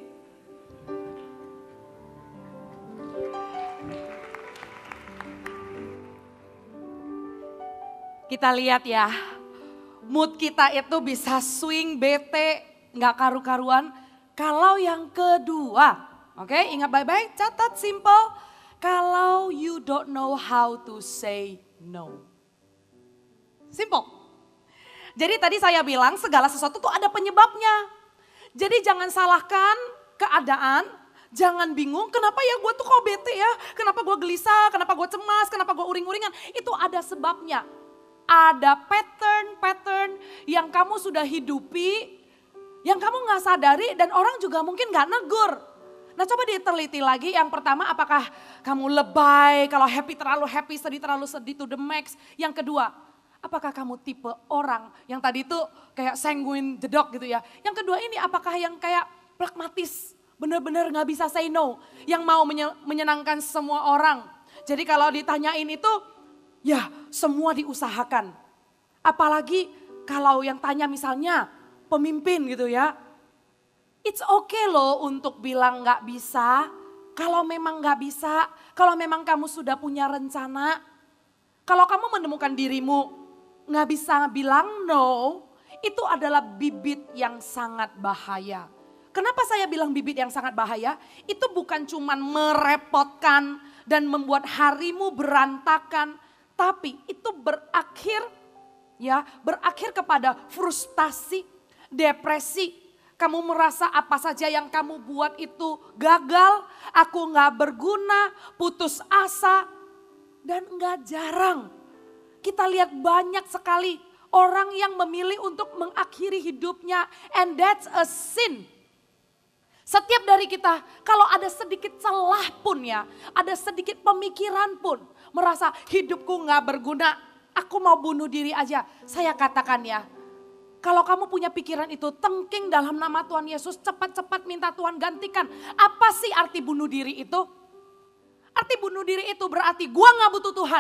Kita lihat ya, mood kita itu bisa swing, bete, nggak karu-karuan. Kalau yang kedua, oke ingat baik-baik, catat simple. Kalau you don't know how to say no. Simple. Jadi tadi saya bilang segala sesuatu tuh ada penyebabnya. Jadi jangan salahkan keadaan, jangan bingung kenapa ya gue tuh kok bete ya, kenapa gue gelisah, kenapa gue cemas, kenapa gue uring-uringan. Itu ada sebabnya. Ada pattern-pattern yang kamu sudah hidupi, yang kamu gak sadari dan orang juga mungkin gak negur. Nah coba diteliti lagi, yang pertama apakah kamu lebay, kalau happy terlalu happy, sedih terlalu sedih to the max. Yang kedua, apakah kamu tipe orang yang tadi itu kayak sanguine jedok gitu ya. Yang kedua ini apakah yang kayak pragmatis, benar-benar gak bisa say no, yang mau menye- menyenangkan semua orang. Jadi kalau ditanyain itu, ya semua diusahakan. Apalagi kalau yang tanya misalnya pemimpin gitu ya. It's okay loh untuk bilang gak bisa. Kalau memang gak bisa, kalau memang kamu sudah punya rencana. Kalau kamu menemukan dirimu gak bisa bilang no, itu adalah bibit yang sangat bahaya. Kenapa saya bilang bibit yang sangat bahaya? Itu bukan cuman merepotkan dan membuat harimu berantakan. Tapi itu berakhir ya, berakhir kepada frustasi, depresi. Kamu merasa apa saja yang kamu buat itu gagal, aku gak berguna, putus asa. Dan gak jarang kita lihat banyak sekali Orang yang memilih untuk mengakhiri hidupnya, and that's a sin. Setiap dari kita, kalau ada sedikit celah pun ya, ada sedikit pemikiran pun, merasa hidupku gak berguna, aku mau bunuh diri aja. Saya katakan ya, kalau kamu punya pikiran itu, tengking dalam nama Tuhan Yesus, cepat-cepat minta Tuhan gantikan. Apa sih arti bunuh diri itu? Arti bunuh diri itu berarti gua gak butuh Tuhan.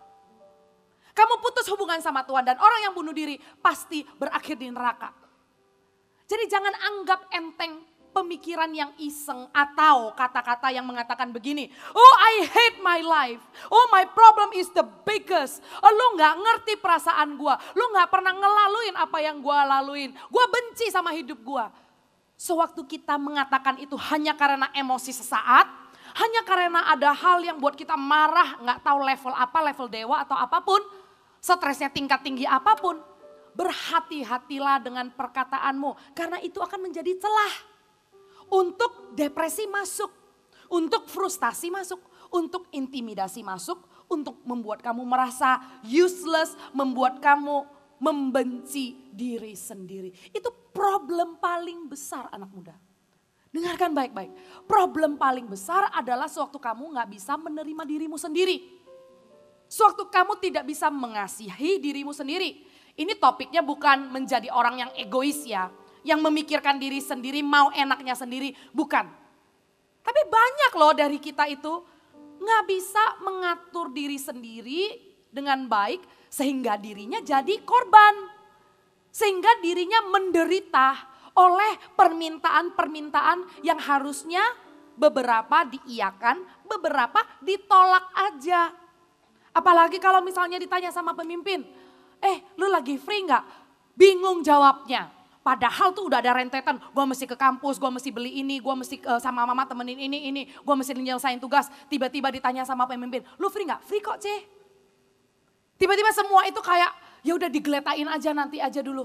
Kamu putus hubungan sama Tuhan dan orang yang bunuh diri pasti berakhir di neraka. Jadi jangan anggap enteng pemikiran yang iseng atau kata-kata yang mengatakan begini, oh I hate my life, oh my problem is the biggest, oh lu gak ngerti perasaan gua, lu gak pernah ngelaluin apa yang gua laluin, gua benci sama hidup gua. Sewaktu kita mengatakan itu hanya karena emosi sesaat, hanya karena ada hal yang buat kita marah, gak tahu level apa, level dewa atau apapun, stresnya tingkat tinggi apapun, berhati-hatilah dengan perkataanmu karena itu akan menjadi celah. Untuk depresi masuk, untuk frustasi masuk, untuk intimidasi masuk, untuk membuat kamu merasa useless, membuat kamu membenci diri sendiri. Itu problem paling besar anak muda. Dengarkan baik-baik, problem paling besar adalah sewaktu kamu gak bisa menerima dirimu sendiri. Sewaktu kamu tidak bisa mengasihi dirimu sendiri. Ini topiknya bukan menjadi orang yang egois ya. Yang memikirkan diri sendiri, mau enaknya sendiri, bukan. Tapi banyak loh dari kita itu gak bisa mengatur diri sendiri dengan baik sehingga dirinya jadi korban. Sehingga dirinya menderita oleh permintaan-permintaan yang harusnya beberapa diiyakan, beberapa ditolak aja. Apalagi kalau misalnya ditanya sama pemimpin, eh lu lagi free gak? Bingung jawabnya. Padahal tuh udah ada rentetan, gue mesti ke kampus, gue mesti beli ini, gue mesti uh, sama mama temenin ini, ini, gue mesti nyelesain tugas. Tiba-tiba ditanya sama pemimpin, lu free gak? Free kok C. Tiba-tiba semua itu kayak, ya udah digeletain aja nanti aja dulu.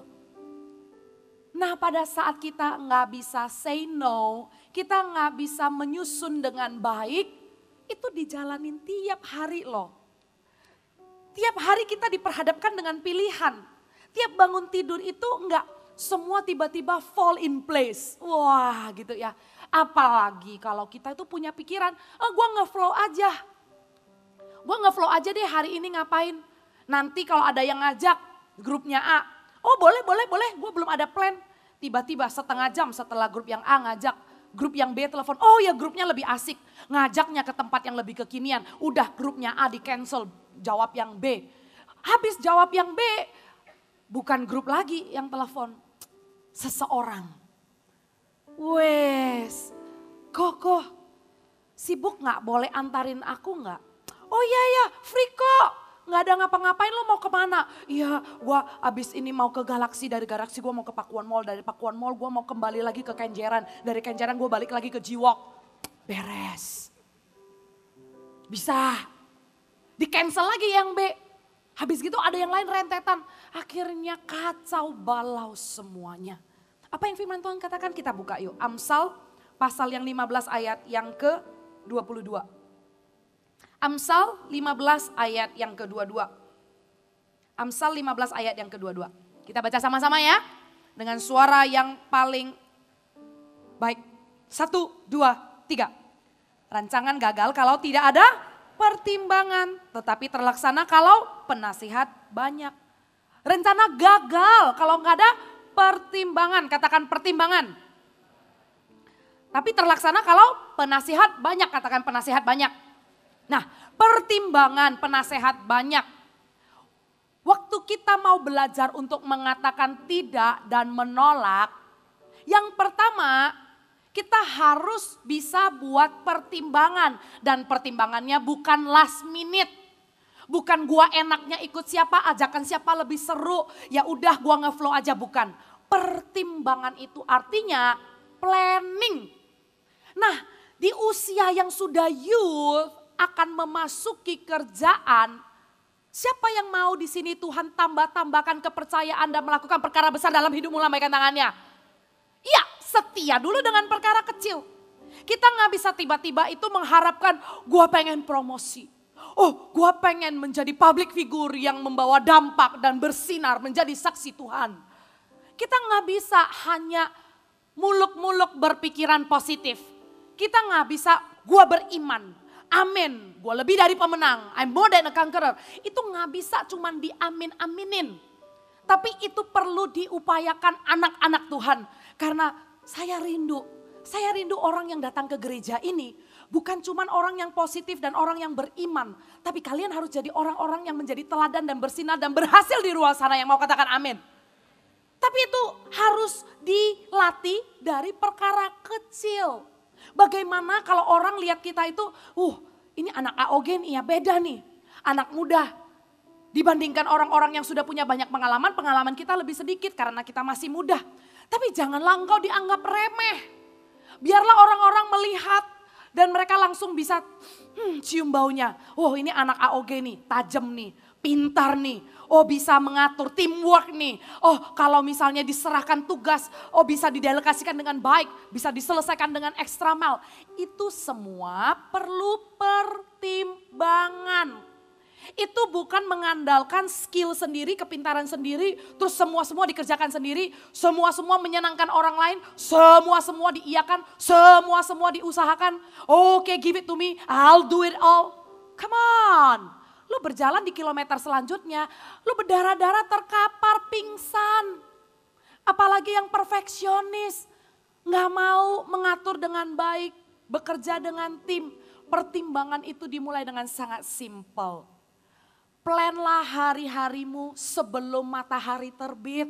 Nah pada saat kita gak bisa say no, kita gak bisa menyusun dengan baik, itu dijalanin tiap hari loh. Tiap hari kita diperhadapkan dengan pilihan. Tiap bangun tidur itu enggak semua tiba-tiba fall in place. Wah gitu ya. Apalagi kalau kita itu punya pikiran, oh gue nge-flow aja. Gue nge-flow aja deh hari ini ngapain. Nanti kalau ada yang ngajak grupnya A, oh boleh, boleh, boleh, gue belum ada plan. Tiba-tiba setengah jam setelah grup yang A ngajak, grup yang B telepon, oh ya grupnya lebih asik. Ngajaknya ke tempat yang lebih kekinian, udah grupnya A di cancel, jawab yang B. Habis jawab yang B, bukan grup lagi yang telepon. Seseorang, wes, Koko, sibuk gak boleh antarin aku gak? Oh iya ya, free kok, gak ada ngapa-ngapain, lo mau kemana? Iya, gue abis ini mau ke Galaxy, dari Galaxy gue mau ke Pakuan Mall, dari Pakuan Mall gue mau kembali lagi ke Kenjeran, dari Kenjeran gue balik lagi ke Jiwok. Beres, bisa, di cancel lagi yang B. Habis gitu ada yang lain rentetan, akhirnya kacau balau semuanya. Apa yang firman Tuhan katakan? Kita buka yuk. Amsal pasal yang lima belas ayat yang ke dua puluh dua. Amsal lima belas ayat yang ke dua puluh dua. Amsal lima belas ayat yang ke dua puluh dua. Kita baca sama-sama ya. Dengan suara yang paling baik. Satu, dua, tiga. Rancangan gagal kalau tidak ada pertimbangan. Tetapi terlaksana kalau penasihat banyak. Rencana gagal kalau nggak ada pertimbangan, katakan pertimbangan. Tapi terlaksana kalau penasihat banyak, katakan penasihat banyak. Nah, pertimbangan penasehat banyak. Waktu kita mau belajar untuk mengatakan tidak dan menolak, yang pertama kita harus bisa buat pertimbangan. Dan pertimbangannya bukan last minute. Bukan gua enaknya ikut siapa, ajakan siapa lebih seru. Ya udah gua nge-flow aja, bukan. Pertimbangan itu artinya planning. Nah, di usia yang sudah youth akan memasuki kerjaan, siapa yang mau di sini Tuhan tambah-tambahkan kepercayaan dan melakukan perkara besar dalam hidupmu, lambaikan tangannya. Iya, setia dulu dengan perkara kecil. Kita nggak bisa tiba-tiba itu mengharapkan gua pengen promosi. Oh, gue pengen menjadi public figure yang membawa dampak dan bersinar menjadi saksi Tuhan. Kita nggak bisa hanya muluk-muluk berpikiran positif. Kita nggak bisa, gue beriman, amin, gue lebih dari pemenang, I'm more than a conqueror. Itu nggak bisa cuman diamin-aminin. Tapi itu perlu diupayakan anak-anak Tuhan. Karena saya rindu, saya rindu orang yang datang ke gereja ini bukan cuman orang yang positif dan orang yang beriman. Tapi kalian harus jadi orang-orang yang menjadi teladan dan bersinar dan berhasil di luar sana yang mau katakan amin. Tapi itu harus dilatih dari perkara kecil. Bagaimana kalau orang lihat kita itu, uh ini anak A O G nih ya beda nih. Anak muda. Dibandingkan orang-orang yang sudah punya banyak pengalaman, pengalaman kita lebih sedikit karena kita masih muda. Tapi janganlah engkau dianggap remeh. Biarlah orang-orang melihat dan mereka langsung bisa hmm, cium baunya. Oh ini anak A O G nih, tajam nih, pintar nih. Oh bisa mengatur teamwork nih. Oh kalau misalnya diserahkan tugas, oh bisa didelegasikan dengan baik. Bisa diselesaikan dengan ekstra mile. Itu semua perlu pertimbangan. Itu bukan mengandalkan skill sendiri, kepintaran sendiri. Terus semua-semua dikerjakan sendiri. Semua-semua menyenangkan orang lain. Semua-semua diiyakan. Semua-semua diusahakan. Oke okay, give it to me, I'll do it all. Come on. Lu berjalan di kilometer selanjutnya, lu berdarah-darah terkapar pingsan. Apalagi yang perfeksionis, gak mau mengatur dengan baik, bekerja dengan tim. Pertimbangan itu dimulai dengan sangat simple. Planlah hari-harimu sebelum matahari terbit.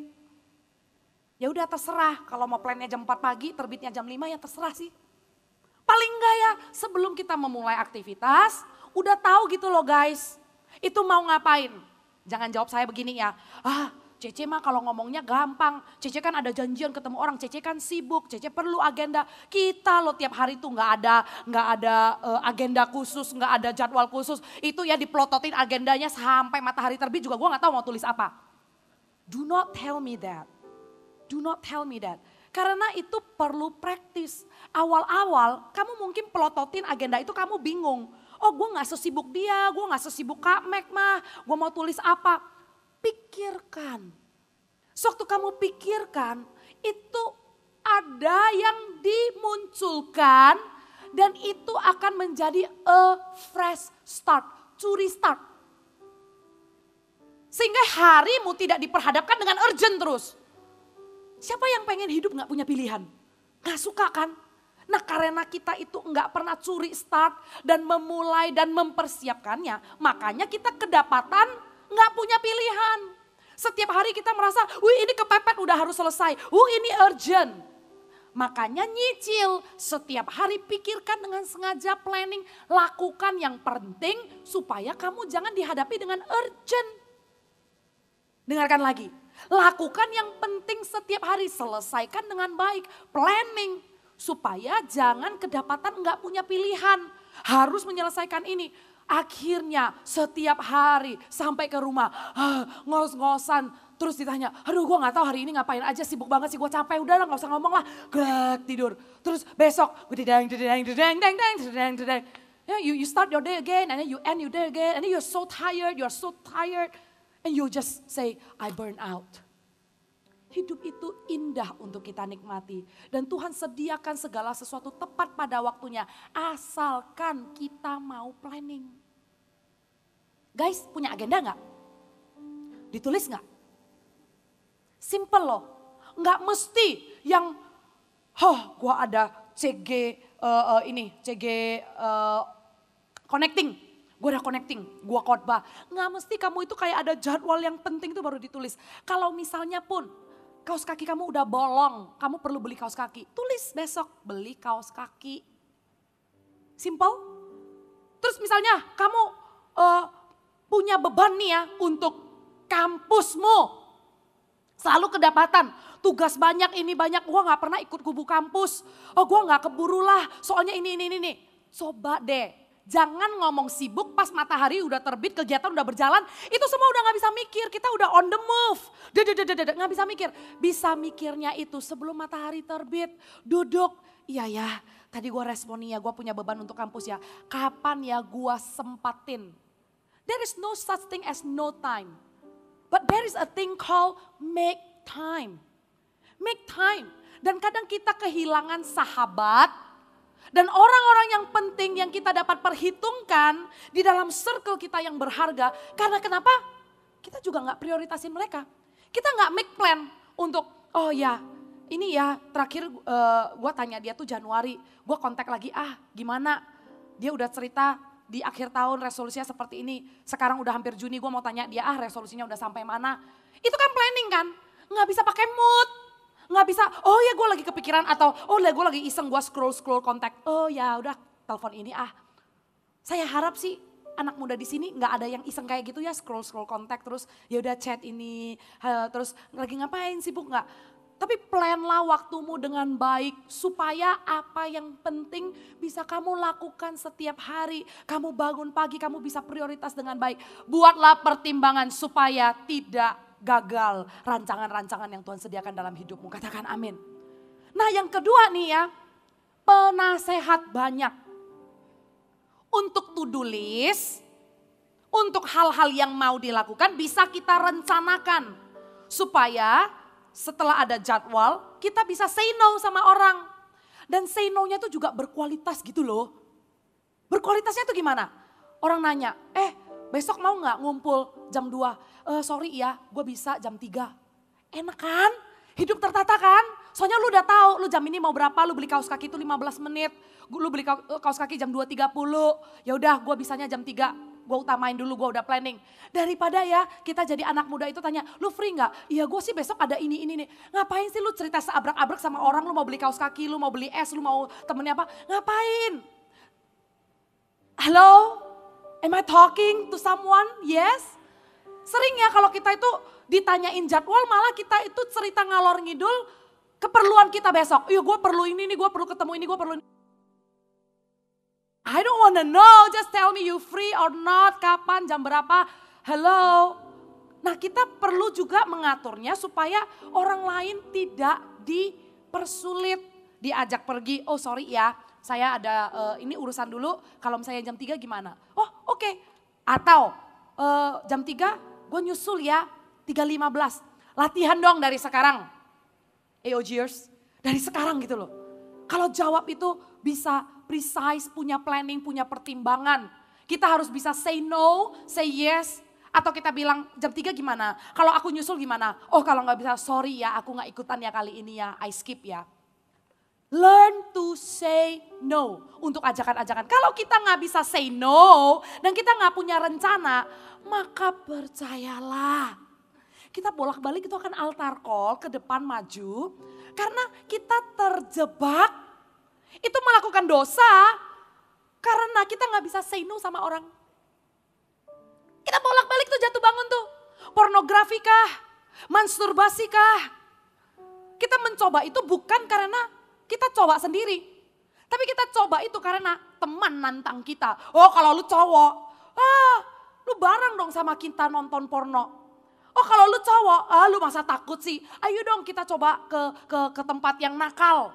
Ya udah terserah, kalau mau plannya jam empat pagi, terbitnya jam lima ya terserah sih. Paling enggak ya sebelum kita memulai aktivitas, udah tahu gitu loh guys. Itu mau ngapain? Jangan jawab saya begini ya. Ah, Cece mah kalau ngomongnya gampang. Cece kan ada janjian ketemu orang. Cece kan sibuk. Cece perlu agenda. Kita loh tiap hari tuh nggak ada nggak ada uh, agenda khusus, nggak ada jadwal khusus. Itu ya diplototin agendanya sampai matahari terbit juga gue nggak tahu mau tulis apa. Do not tell me that. Do not tell me that. Karena itu perlu praktis. Awal-awal kamu mungkin pelototin agenda itu kamu bingung. Oh gue gak sesibuk dia, gue gak sesibuk Kak Mek mah, gue mau tulis apa. Pikirkan. Sewaktu kamu pikirkan, itu ada yang dimunculkan dan itu akan menjadi a fresh start, to restart. Sehingga harimu tidak diperhadapkan dengan urgent terus. Siapa yang pengen hidup gak punya pilihan? Gak suka kan? Nah karena kita itu enggak pernah curi start dan memulai dan mempersiapkannya. Makanya kita kedapatan enggak punya pilihan. Setiap hari kita merasa, wih ini kepepet udah harus selesai. Wih ini urgent. Makanya nyicil. Setiap hari pikirkan dengan sengaja planning. Lakukan yang penting supaya kamu jangan dihadapi dengan urgent. Dengarkan lagi. Lakukan yang penting setiap hari. Selesaikan dengan baik. Planning. Supaya jangan kedapatan nggak punya pilihan. Harus menyelesaikan ini. Akhirnya setiap hari sampai ke rumah. Ah, ngos-ngosan. Terus ditanya, aduh gue gak tahu hari ini ngapain aja. Sibuk banget sih, gue capek. Udah lah gak usah ngomong lah. Glek tidur. Terus besok. Dedeng, dedeng, dedeng, dedeng, dedeng, dedeng. Yeah, you, you start your day again. And then you end your day again. And then you're so tired. You're so tired. And you just say, I burn out. Hidup itu indah untuk kita nikmati. Dan Tuhan sediakan segala sesuatu tepat pada waktunya. Asalkan kita mau planning. Guys, punya agenda gak? Ditulis gak? Simple loh. Gak mesti yang, oh gua ada C G uh, uh, ini, C G uh, connecting. Gue udah connecting, gue khotbah. Gak mesti kamu itu kayak ada jadwal yang penting itu baru ditulis. Kalau misalnya pun, kaos kaki kamu udah bolong, kamu perlu beli kaos kaki. Tulis besok, beli kaos kaki. Simple. Terus misalnya kamu uh, punya beban nih ya untuk kampusmu. Selalu kedapatan, tugas banyak ini banyak, gue gak pernah ikut kubu kampus. Oh gue gak keburu lah, soalnya ini, ini, ini. Coba deh. Jangan ngomong sibuk pas matahari udah terbit, kegiatan udah berjalan. Itu semua udah gak bisa mikir, kita udah on the move. Dededededed, gak bisa mikir. Bisa mikirnya itu sebelum matahari terbit. Duduk, iya ya tadi gue respon nih ya, gue punya beban untuk kampus ya. Kapan ya gue sempatin There is no such thing as no time. But there is a thing called make time. Make time. Dan kadang kita kehilangan sahabat dan orang-orang yang penting yang kita dapat perhitungkan di dalam circle kita yang berharga. Karena kenapa? Kita juga gak prioritasin mereka. Kita gak make plan untuk, oh ya ini ya terakhir uh, gue tanya dia tuh Januari. Gue kontak lagi, ah gimana? Dia udah cerita di akhir tahun resolusinya seperti ini. Sekarang udah hampir Juni, gue mau tanya dia, ah resolusinya udah sampai mana. Itu kan planning kan? Gak bisa pakai mood. Nggak bisa, oh ya gue lagi kepikiran atau oh ya gue lagi iseng gue scroll-scroll kontak. Oh ya udah telepon ini ah. Saya harap sih anak muda di sini nggak ada yang iseng kayak gitu ya scroll-scroll kontak terus ya udah chat ini uh, terus lagi ngapain sibuk nggak. Tapi planlah waktumu dengan baik supaya apa yang penting bisa kamu lakukan setiap hari. Kamu bangun pagi, kamu bisa prioritas dengan baik. Buatlah pertimbangan supaya tidak gagal rancangan-rancangan yang Tuhan sediakan dalam hidupmu. Katakan amin. Nah yang kedua nih ya, penasehat banyak. Untuk to-do list, untuk hal-hal yang mau dilakukan bisa kita rencanakan. Supaya setelah ada jadwal, kita bisa say no sama orang. Dan say no-nya itu juga berkualitas gitu loh. Berkualitasnya tuh gimana? Orang nanya, eh besok mau gak ngumpul jam dua? E, sorry ya, gue bisa jam tiga. Enak kan? Hidup tertata kan? Soalnya lu udah tahu, lu jam ini mau berapa, lu beli kaos kaki itu lima belas menit. Lu beli kaos kaki jam dua tiga puluh. Ya udah, gue bisanya jam tiga. Gue utamain dulu, gue udah planning. Daripada ya kita jadi anak muda itu tanya, lu free gak? Iya gue sih besok ada ini, ini, nih. Ngapain sih lu cerita seabrek-abrek sama orang, lu mau beli kaos kaki, lu mau beli es, lu mau temennya apa? Ngapain? Halo? Am I talking to someone? Yes? Sering ya kalau kita itu ditanyain jadwal malah kita itu cerita ngalor ngidul keperluan kita besok. Iya gue perlu ini nih, gue perlu ketemu ini, gue perlu ini. I don't wanna know, just tell me you free or not, kapan, jam berapa, hello. Nah kita perlu juga mengaturnya supaya orang lain tidak dipersulit, diajak pergi, oh sorry ya. Saya ada uh, ini urusan dulu, kalau misalnya jam tiga gimana? Oh oke, okay. Atau uh, jam tiga gue nyusul ya, tiga lima belas. Latihan dong dari sekarang. A O Gers, dari sekarang gitu loh. Kalau jawab itu bisa precise, punya planning, punya pertimbangan. Kita harus bisa say no, say yes. Atau kita bilang jam tiga gimana? Kalau aku nyusul gimana? Oh kalau gak bisa sorry ya, aku gak ikutan ya kali ini ya, I skip ya. Learn to say no untuk ajakan-ajakan. Kalau kita nggak bisa say no dan kita nggak punya rencana, maka percayalah kita bolak-balik itu akan altar call ke depan maju karena kita terjebak itu melakukan dosa karena kita nggak bisa say no sama orang. Kita bolak-balik tuh jatuh bangun tuh, pornografi kah, masturbasi kah? Kita mencoba itu bukan karena kita coba sendiri. Tapi kita coba itu karena teman nantang kita. Oh kalau lu cowok, ah lu bareng dong sama kita nonton porno. Oh kalau lu cowok, ah lu masa takut sih. Ayo dong kita coba ke ke, ke tempat yang nakal.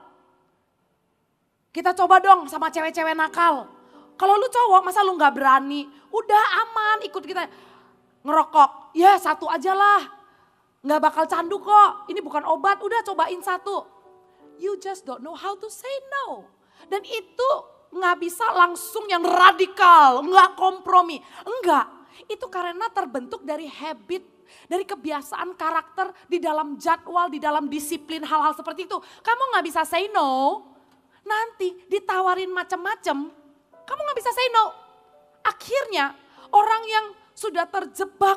Kita coba dong sama cewek-cewek nakal. Kalau lu cowok masa lu gak berani. Udah aman ikut kita. Ngerokok, ya satu aja lah. Gak bakal candu kok, ini bukan obat, udah cobain satu. You just don't know how to say no. Dan itu gak bisa langsung yang radikal, gak kompromi. Enggak, itu karena terbentuk dari habit, dari kebiasaan karakter di dalam jadwal, di dalam disiplin hal-hal seperti itu. Kamu gak bisa say no, nanti ditawarin macam-macam, kamu gak bisa say no. Akhirnya orang yang sudah terjebak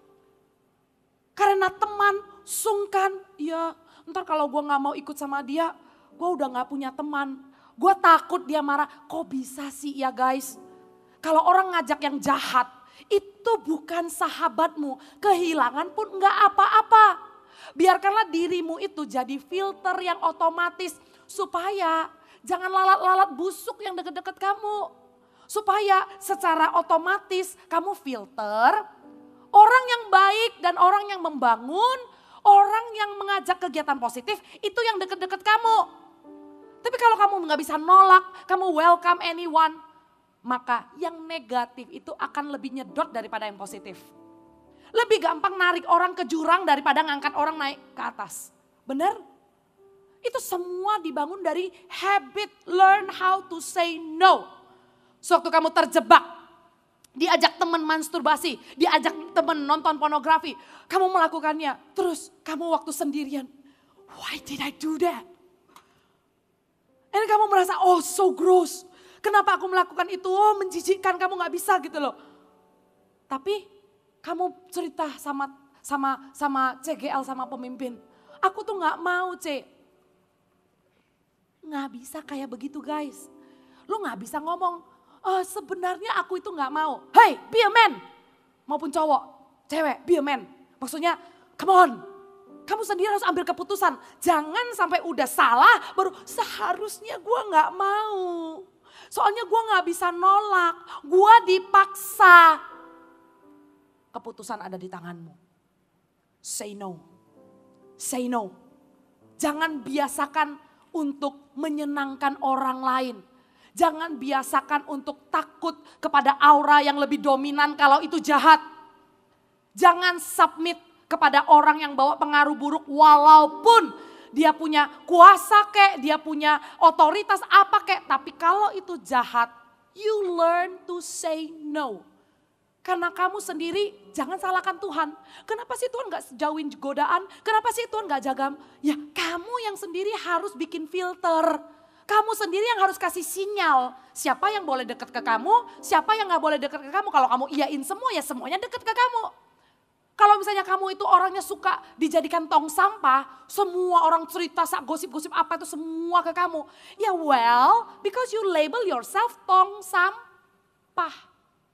karena teman sungkan, ya ntar kalau gue gak mau ikut sama dia, gue udah gak punya teman. Gue takut dia marah, kok bisa sih ya guys. Kalau orang ngajak yang jahat, itu bukan sahabatmu. Kehilangan pun gak apa-apa. Biarkanlah dirimu itu jadi filter yang otomatis. Supaya jangan lalat-lalat busuk yang deket-deket kamu. Supaya secara otomatis kamu filter orang yang baik dan orang yang membangun. Orang yang mengajak kegiatan positif itu yang deket-deket kamu. Tapi kalau kamu nggak bisa nolak, kamu welcome anyone. maka yang negatif itu akan lebih nyedot daripada yang positif. Lebih gampang narik orang ke jurang daripada ngangkat orang naik ke atas. Benar? Itu semua dibangun dari habit, learn how to say no. Sewaktu kamu terjebak, diajak teman masturbasi, diajak teman nonton pornografi, kamu melakukannya, terus kamu waktu sendirian, why did I do that? Dan kamu merasa, oh so gross, kenapa aku melakukan itu, oh menjijikkan, kamu gak bisa gitu loh. Tapi kamu cerita sama sama sama C G L, sama pemimpin, aku tuh gak mau C. Gak bisa kayak begitu guys. Lu gak bisa ngomong, oh, sebenarnya aku itu gak mau. Hey, be a man. Maupun cowok, cewek, be a man. Maksudnya, come on. Kamu sendiri harus ambil keputusan. Jangan sampai udah salah, baru seharusnya gue gak mau. Soalnya gue gak bisa nolak, gue dipaksa. Keputusan ada di tanganmu. Say no. Say no. Jangan biasakan untuk menyenangkan orang lain. Jangan biasakan untuk takut kepada aura yang lebih dominan kalau itu jahat. Jangan submit kepada orang yang bawa pengaruh buruk walaupun dia punya kuasa kek, dia punya otoritas apa kek. Tapi kalau itu jahat, you learn to say no. Karena kamu sendiri jangan salahkan Tuhan. Kenapa sih Tuhan gak jauhin godaan? Kenapa sih Tuhan gak jaga? Ya kamu yang sendiri harus bikin filter. Kamu sendiri yang harus kasih sinyal. Siapa yang boleh dekat ke kamu, siapa yang gak boleh dekat ke kamu. Kalau kamu iyain semua ya semuanya dekat ke kamu. Kalau misalnya kamu itu orangnya suka dijadikan tong sampah, semua orang cerita, gosip-gosip apa itu semua ke kamu. Ya well, because you label yourself tong sampah.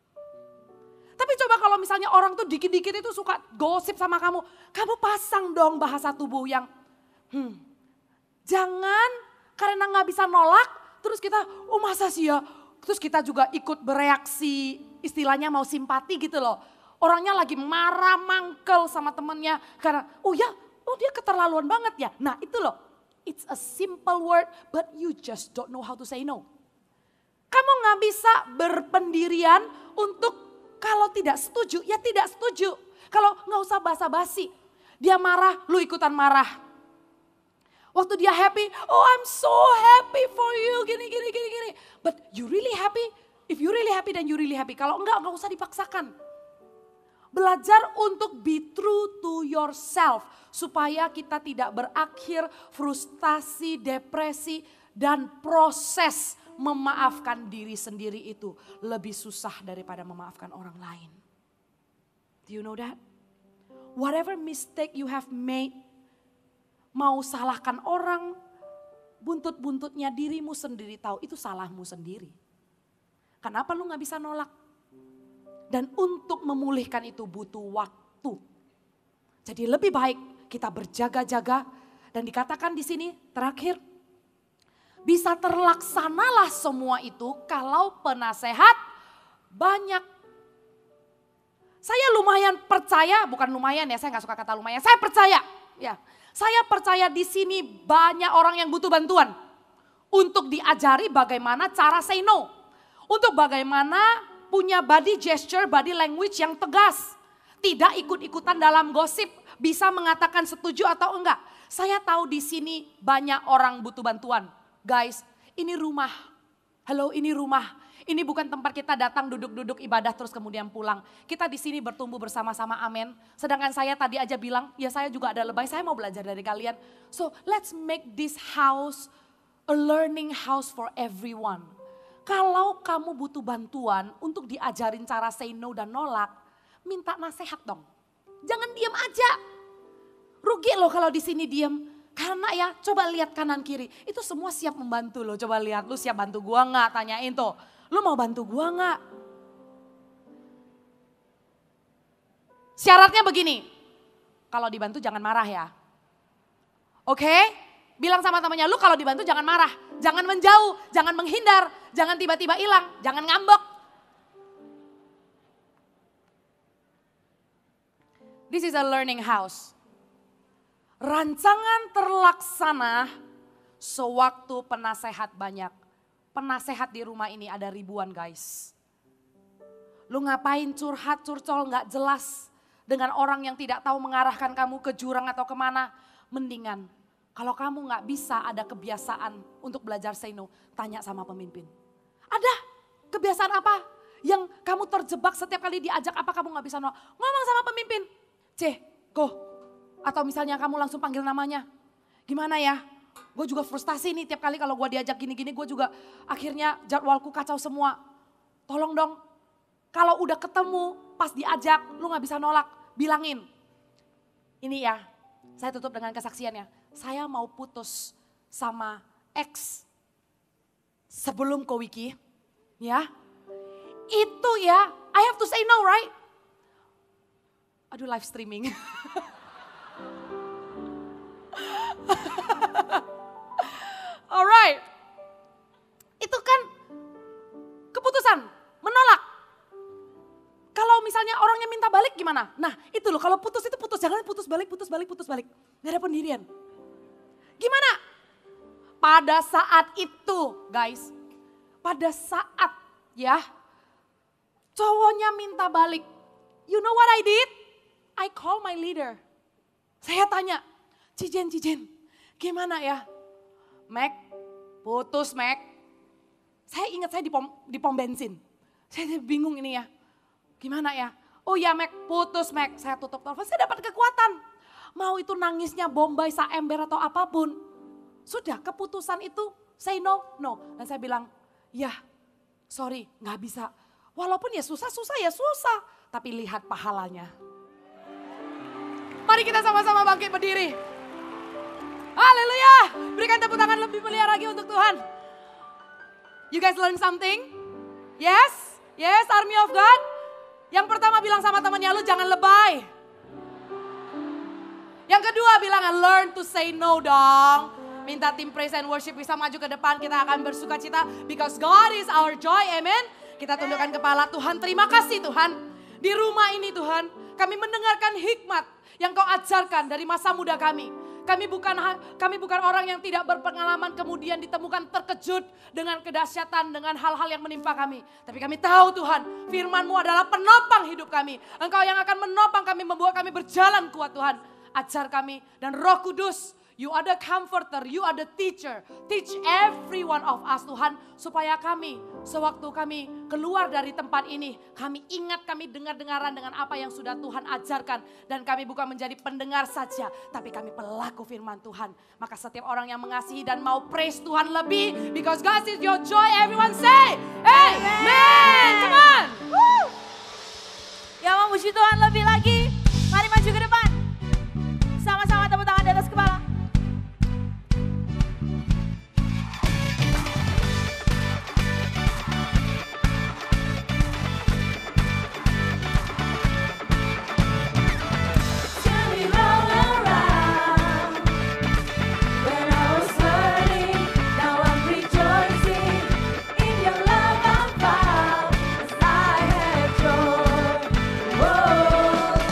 Tapi coba kalau misalnya orang tuh dikit-dikit itu suka gosip sama kamu. Kamu pasang dong bahasa tubuh yang, hmm, jangan karena gak bisa nolak, terus kita, oh masa sih ya. Terus kita juga ikut bereaksi, istilahnya mau simpati gitu loh. Orangnya lagi marah, mangkel sama temennya. Karena, oh ya, oh dia keterlaluan banget ya. Nah itu loh, it's a simple word, but you just don't know how to say no. Kamu gak bisa berpendirian untuk kalau tidak setuju, ya tidak setuju. Kalau gak usah basa-basi. Dia marah, lu ikutan marah. Waktu dia happy, oh I'm so happy for you, gini, gini, gini, gini. But you really happy? If you really happy, then you really happy. Kalau enggak, enggak usah dipaksakan. Belajar untuk be true to yourself. Supaya kita tidak berakhir frustasi, depresi, dan proses memaafkan diri sendiri itu lebih susah daripada memaafkan orang lain. Do you know that? Whatever mistake you have made, mau salahkan orang, buntut-buntutnya dirimu sendiri tahu, itu salahmu sendiri. Kenapa lu gak bisa nolak? Dan untuk memulihkan itu butuh waktu. Jadi lebih baik kita berjaga-jaga dan dikatakan di sini terakhir, bisa terlaksanalah semua itu kalau penasehat banyak. Saya lumayan percaya, bukan lumayan ya, saya gak suka kata lumayan, saya percaya. Ya, saya percaya di sini banyak orang yang butuh bantuan untuk diajari bagaimana cara say no. Untuk bagaimana punya body gesture, body language yang tegas. Tidak ikut-ikutan dalam gosip, bisa mengatakan setuju atau enggak. Saya tahu di sini banyak orang butuh bantuan. Guys, ini rumah. Halo, ini rumah. Ini bukan tempat kita datang duduk-duduk ibadah terus kemudian pulang. Kita di sini bertumbuh bersama-sama, amin. Sedangkan saya tadi aja bilang, ya saya juga ada lebay, saya mau belajar dari kalian. So let's make this house a learning house for everyone. Kalau kamu butuh bantuan untuk diajarin cara say no dan nolak, minta nasihat dong. Jangan diam aja. Rugi loh kalau di sini diam. Karena ya coba lihat kanan kiri, itu semua siap membantu loh. Coba lihat, lu siap bantu gua nggak? Tanyain tuh, lu mau bantu gua nggak? Syaratnya begini, kalau dibantu jangan marah ya. Oke? Bilang sama temannya, lu kalau dibantu jangan marah, jangan menjauh, jangan menghindar, jangan tiba-tiba hilang, jangan ngambek. This is a learning house. Rancangan terlaksana sewaktu penasehat banyak. penasehat di rumah ini ada ribuan guys. Lu ngapain curhat, curcol gak jelas dengan orang yang tidak tahu mengarahkan kamu ke jurang atau kemana. Mendingan kalau kamu gak bisa ada kebiasaan untuk belajar say no, tanya sama pemimpin. Ada kebiasaan apa yang kamu terjebak setiap kali diajak apa kamu gak bisa nolak. Ngomong sama pemimpin, C, go. Atau misalnya kamu langsung panggil namanya. Gimana ya, gue juga frustasi nih tiap kali kalau gue diajak gini-gini gue juga akhirnya jadwalku kacau semua. Tolong dong. Kalau udah ketemu, pas diajak, lu gak bisa nolak, bilangin. Ini ya, saya tutup dengan kesaksiannya. Saya mau putus sama ex sebelum Ko Wiki, ya. Itu ya, I have to say no, right? Aduh, live streaming. Alright, itu kan keputusan, menolak. Kalau misalnya orangnya minta balik gimana? Nah itu loh, kalau putus itu putus, jangan putus balik, putus balik, putus balik. Gak ada pendirian. Gimana? Pada saat itu guys, pada saat ya cowoknya minta balik. You know what I did? I call my leader. Saya tanya, Cijen, Cijen, gimana ya? Mac, putus Mac. Saya ingat saya di pom, di pom bensin. Saya bingung ini ya. Gimana ya? Oh ya Mac, putus Mac. Saya tutup telepon, saya dapat kekuatan. Mau itu nangisnya bombay, saember atau apapun. Sudah keputusan itu say no, no. Dan saya bilang, ya sorry gak bisa. Walaupun ya susah-susah ya susah. Tapi lihat pahalanya. Mari kita sama-sama bangkit berdiri. Haleluya. Berikan tepuk tangan lebih meriah lagi untuk Tuhan. You guys learn something? Yes? Yes, Army of God? Yang pertama bilang sama temannya, lu jangan lebay. Yang kedua bilang, learn to say no dong. Minta tim praise and worship bisa maju ke depan, kita akan bersuka cita. Because God is our joy, amen. Kita tundukkan kepala, Tuhan terima kasih Tuhan. Di rumah ini Tuhan, kami mendengarkan hikmat yang Kau ajarkan dari masa muda kami. Kami bukan kami bukan orang yang tidak berpengalaman kemudian ditemukan terkejut dengan kedahsyatan, dengan hal-hal yang menimpa kami. Tapi kami tahu Tuhan, firman-Mu adalah penopang hidup kami. Engkau yang akan menopang kami, membuat kami berjalan kuat Tuhan. Ajar kami dan Roh Kudus, You are the comforter, You are the teacher. Teach every one of us Tuhan, supaya kami sewaktu kami keluar dari tempat ini, kami ingat, kami dengar-dengaran dengan apa yang sudah Tuhan ajarkan. Dan kami bukan menjadi pendengar saja, tapi kami pelaku firman Tuhan. Maka setiap orang yang mengasihi dan mau praise Tuhan lebih, because God is your joy, everyone say, Amen. Come on. Woo. Yang memuji Tuhan lebih lagi, mari maju ke depan. Sama-sama tepuk tangan di atas kepala. Whoa.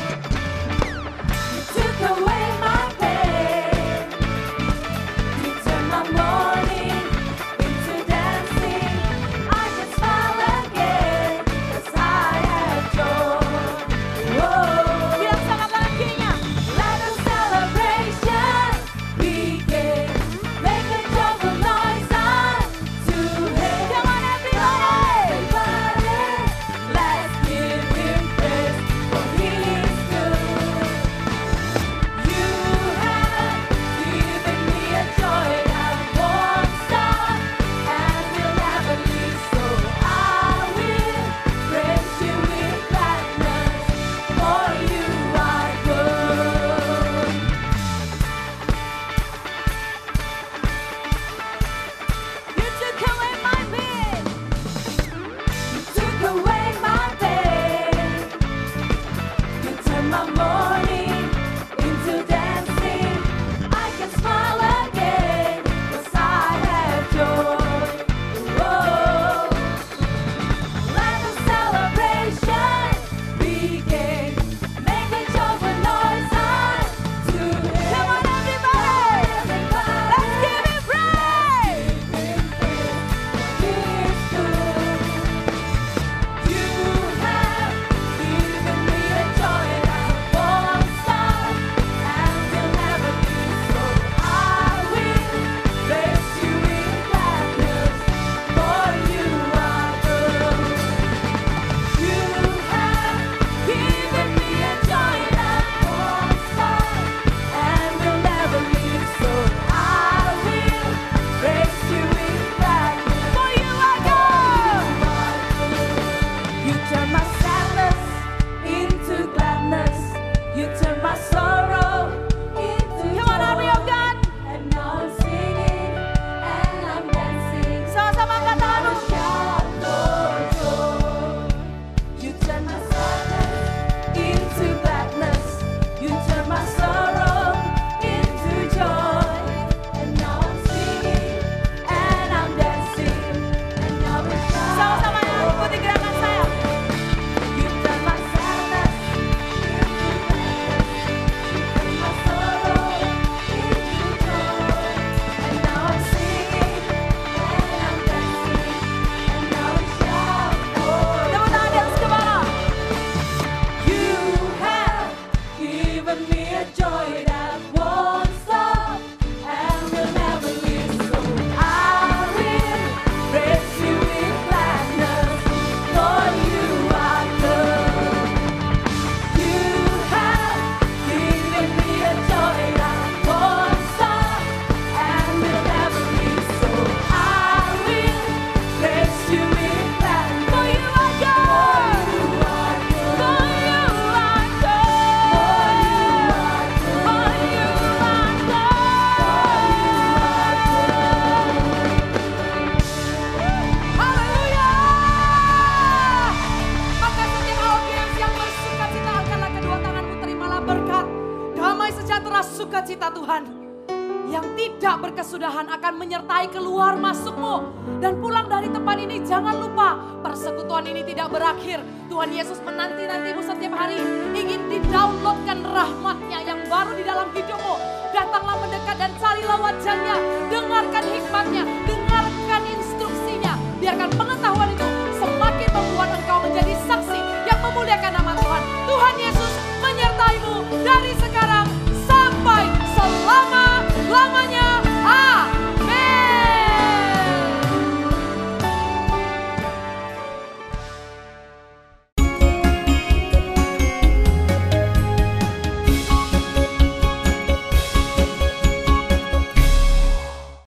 menyertai keluar masukmu. Dan pulang dari tempat ini jangan lupa persekutuan ini tidak berakhir. Tuhan Yesus menanti-nantimu setiap hari. Ingin di-downloadkan rahmatnya yang baru di dalam hidupmu. Datanglah mendekat dan carilah wajahnya. Dengarkan hikmatnya, dengarkan instruksinya. Biarkan pengetahuan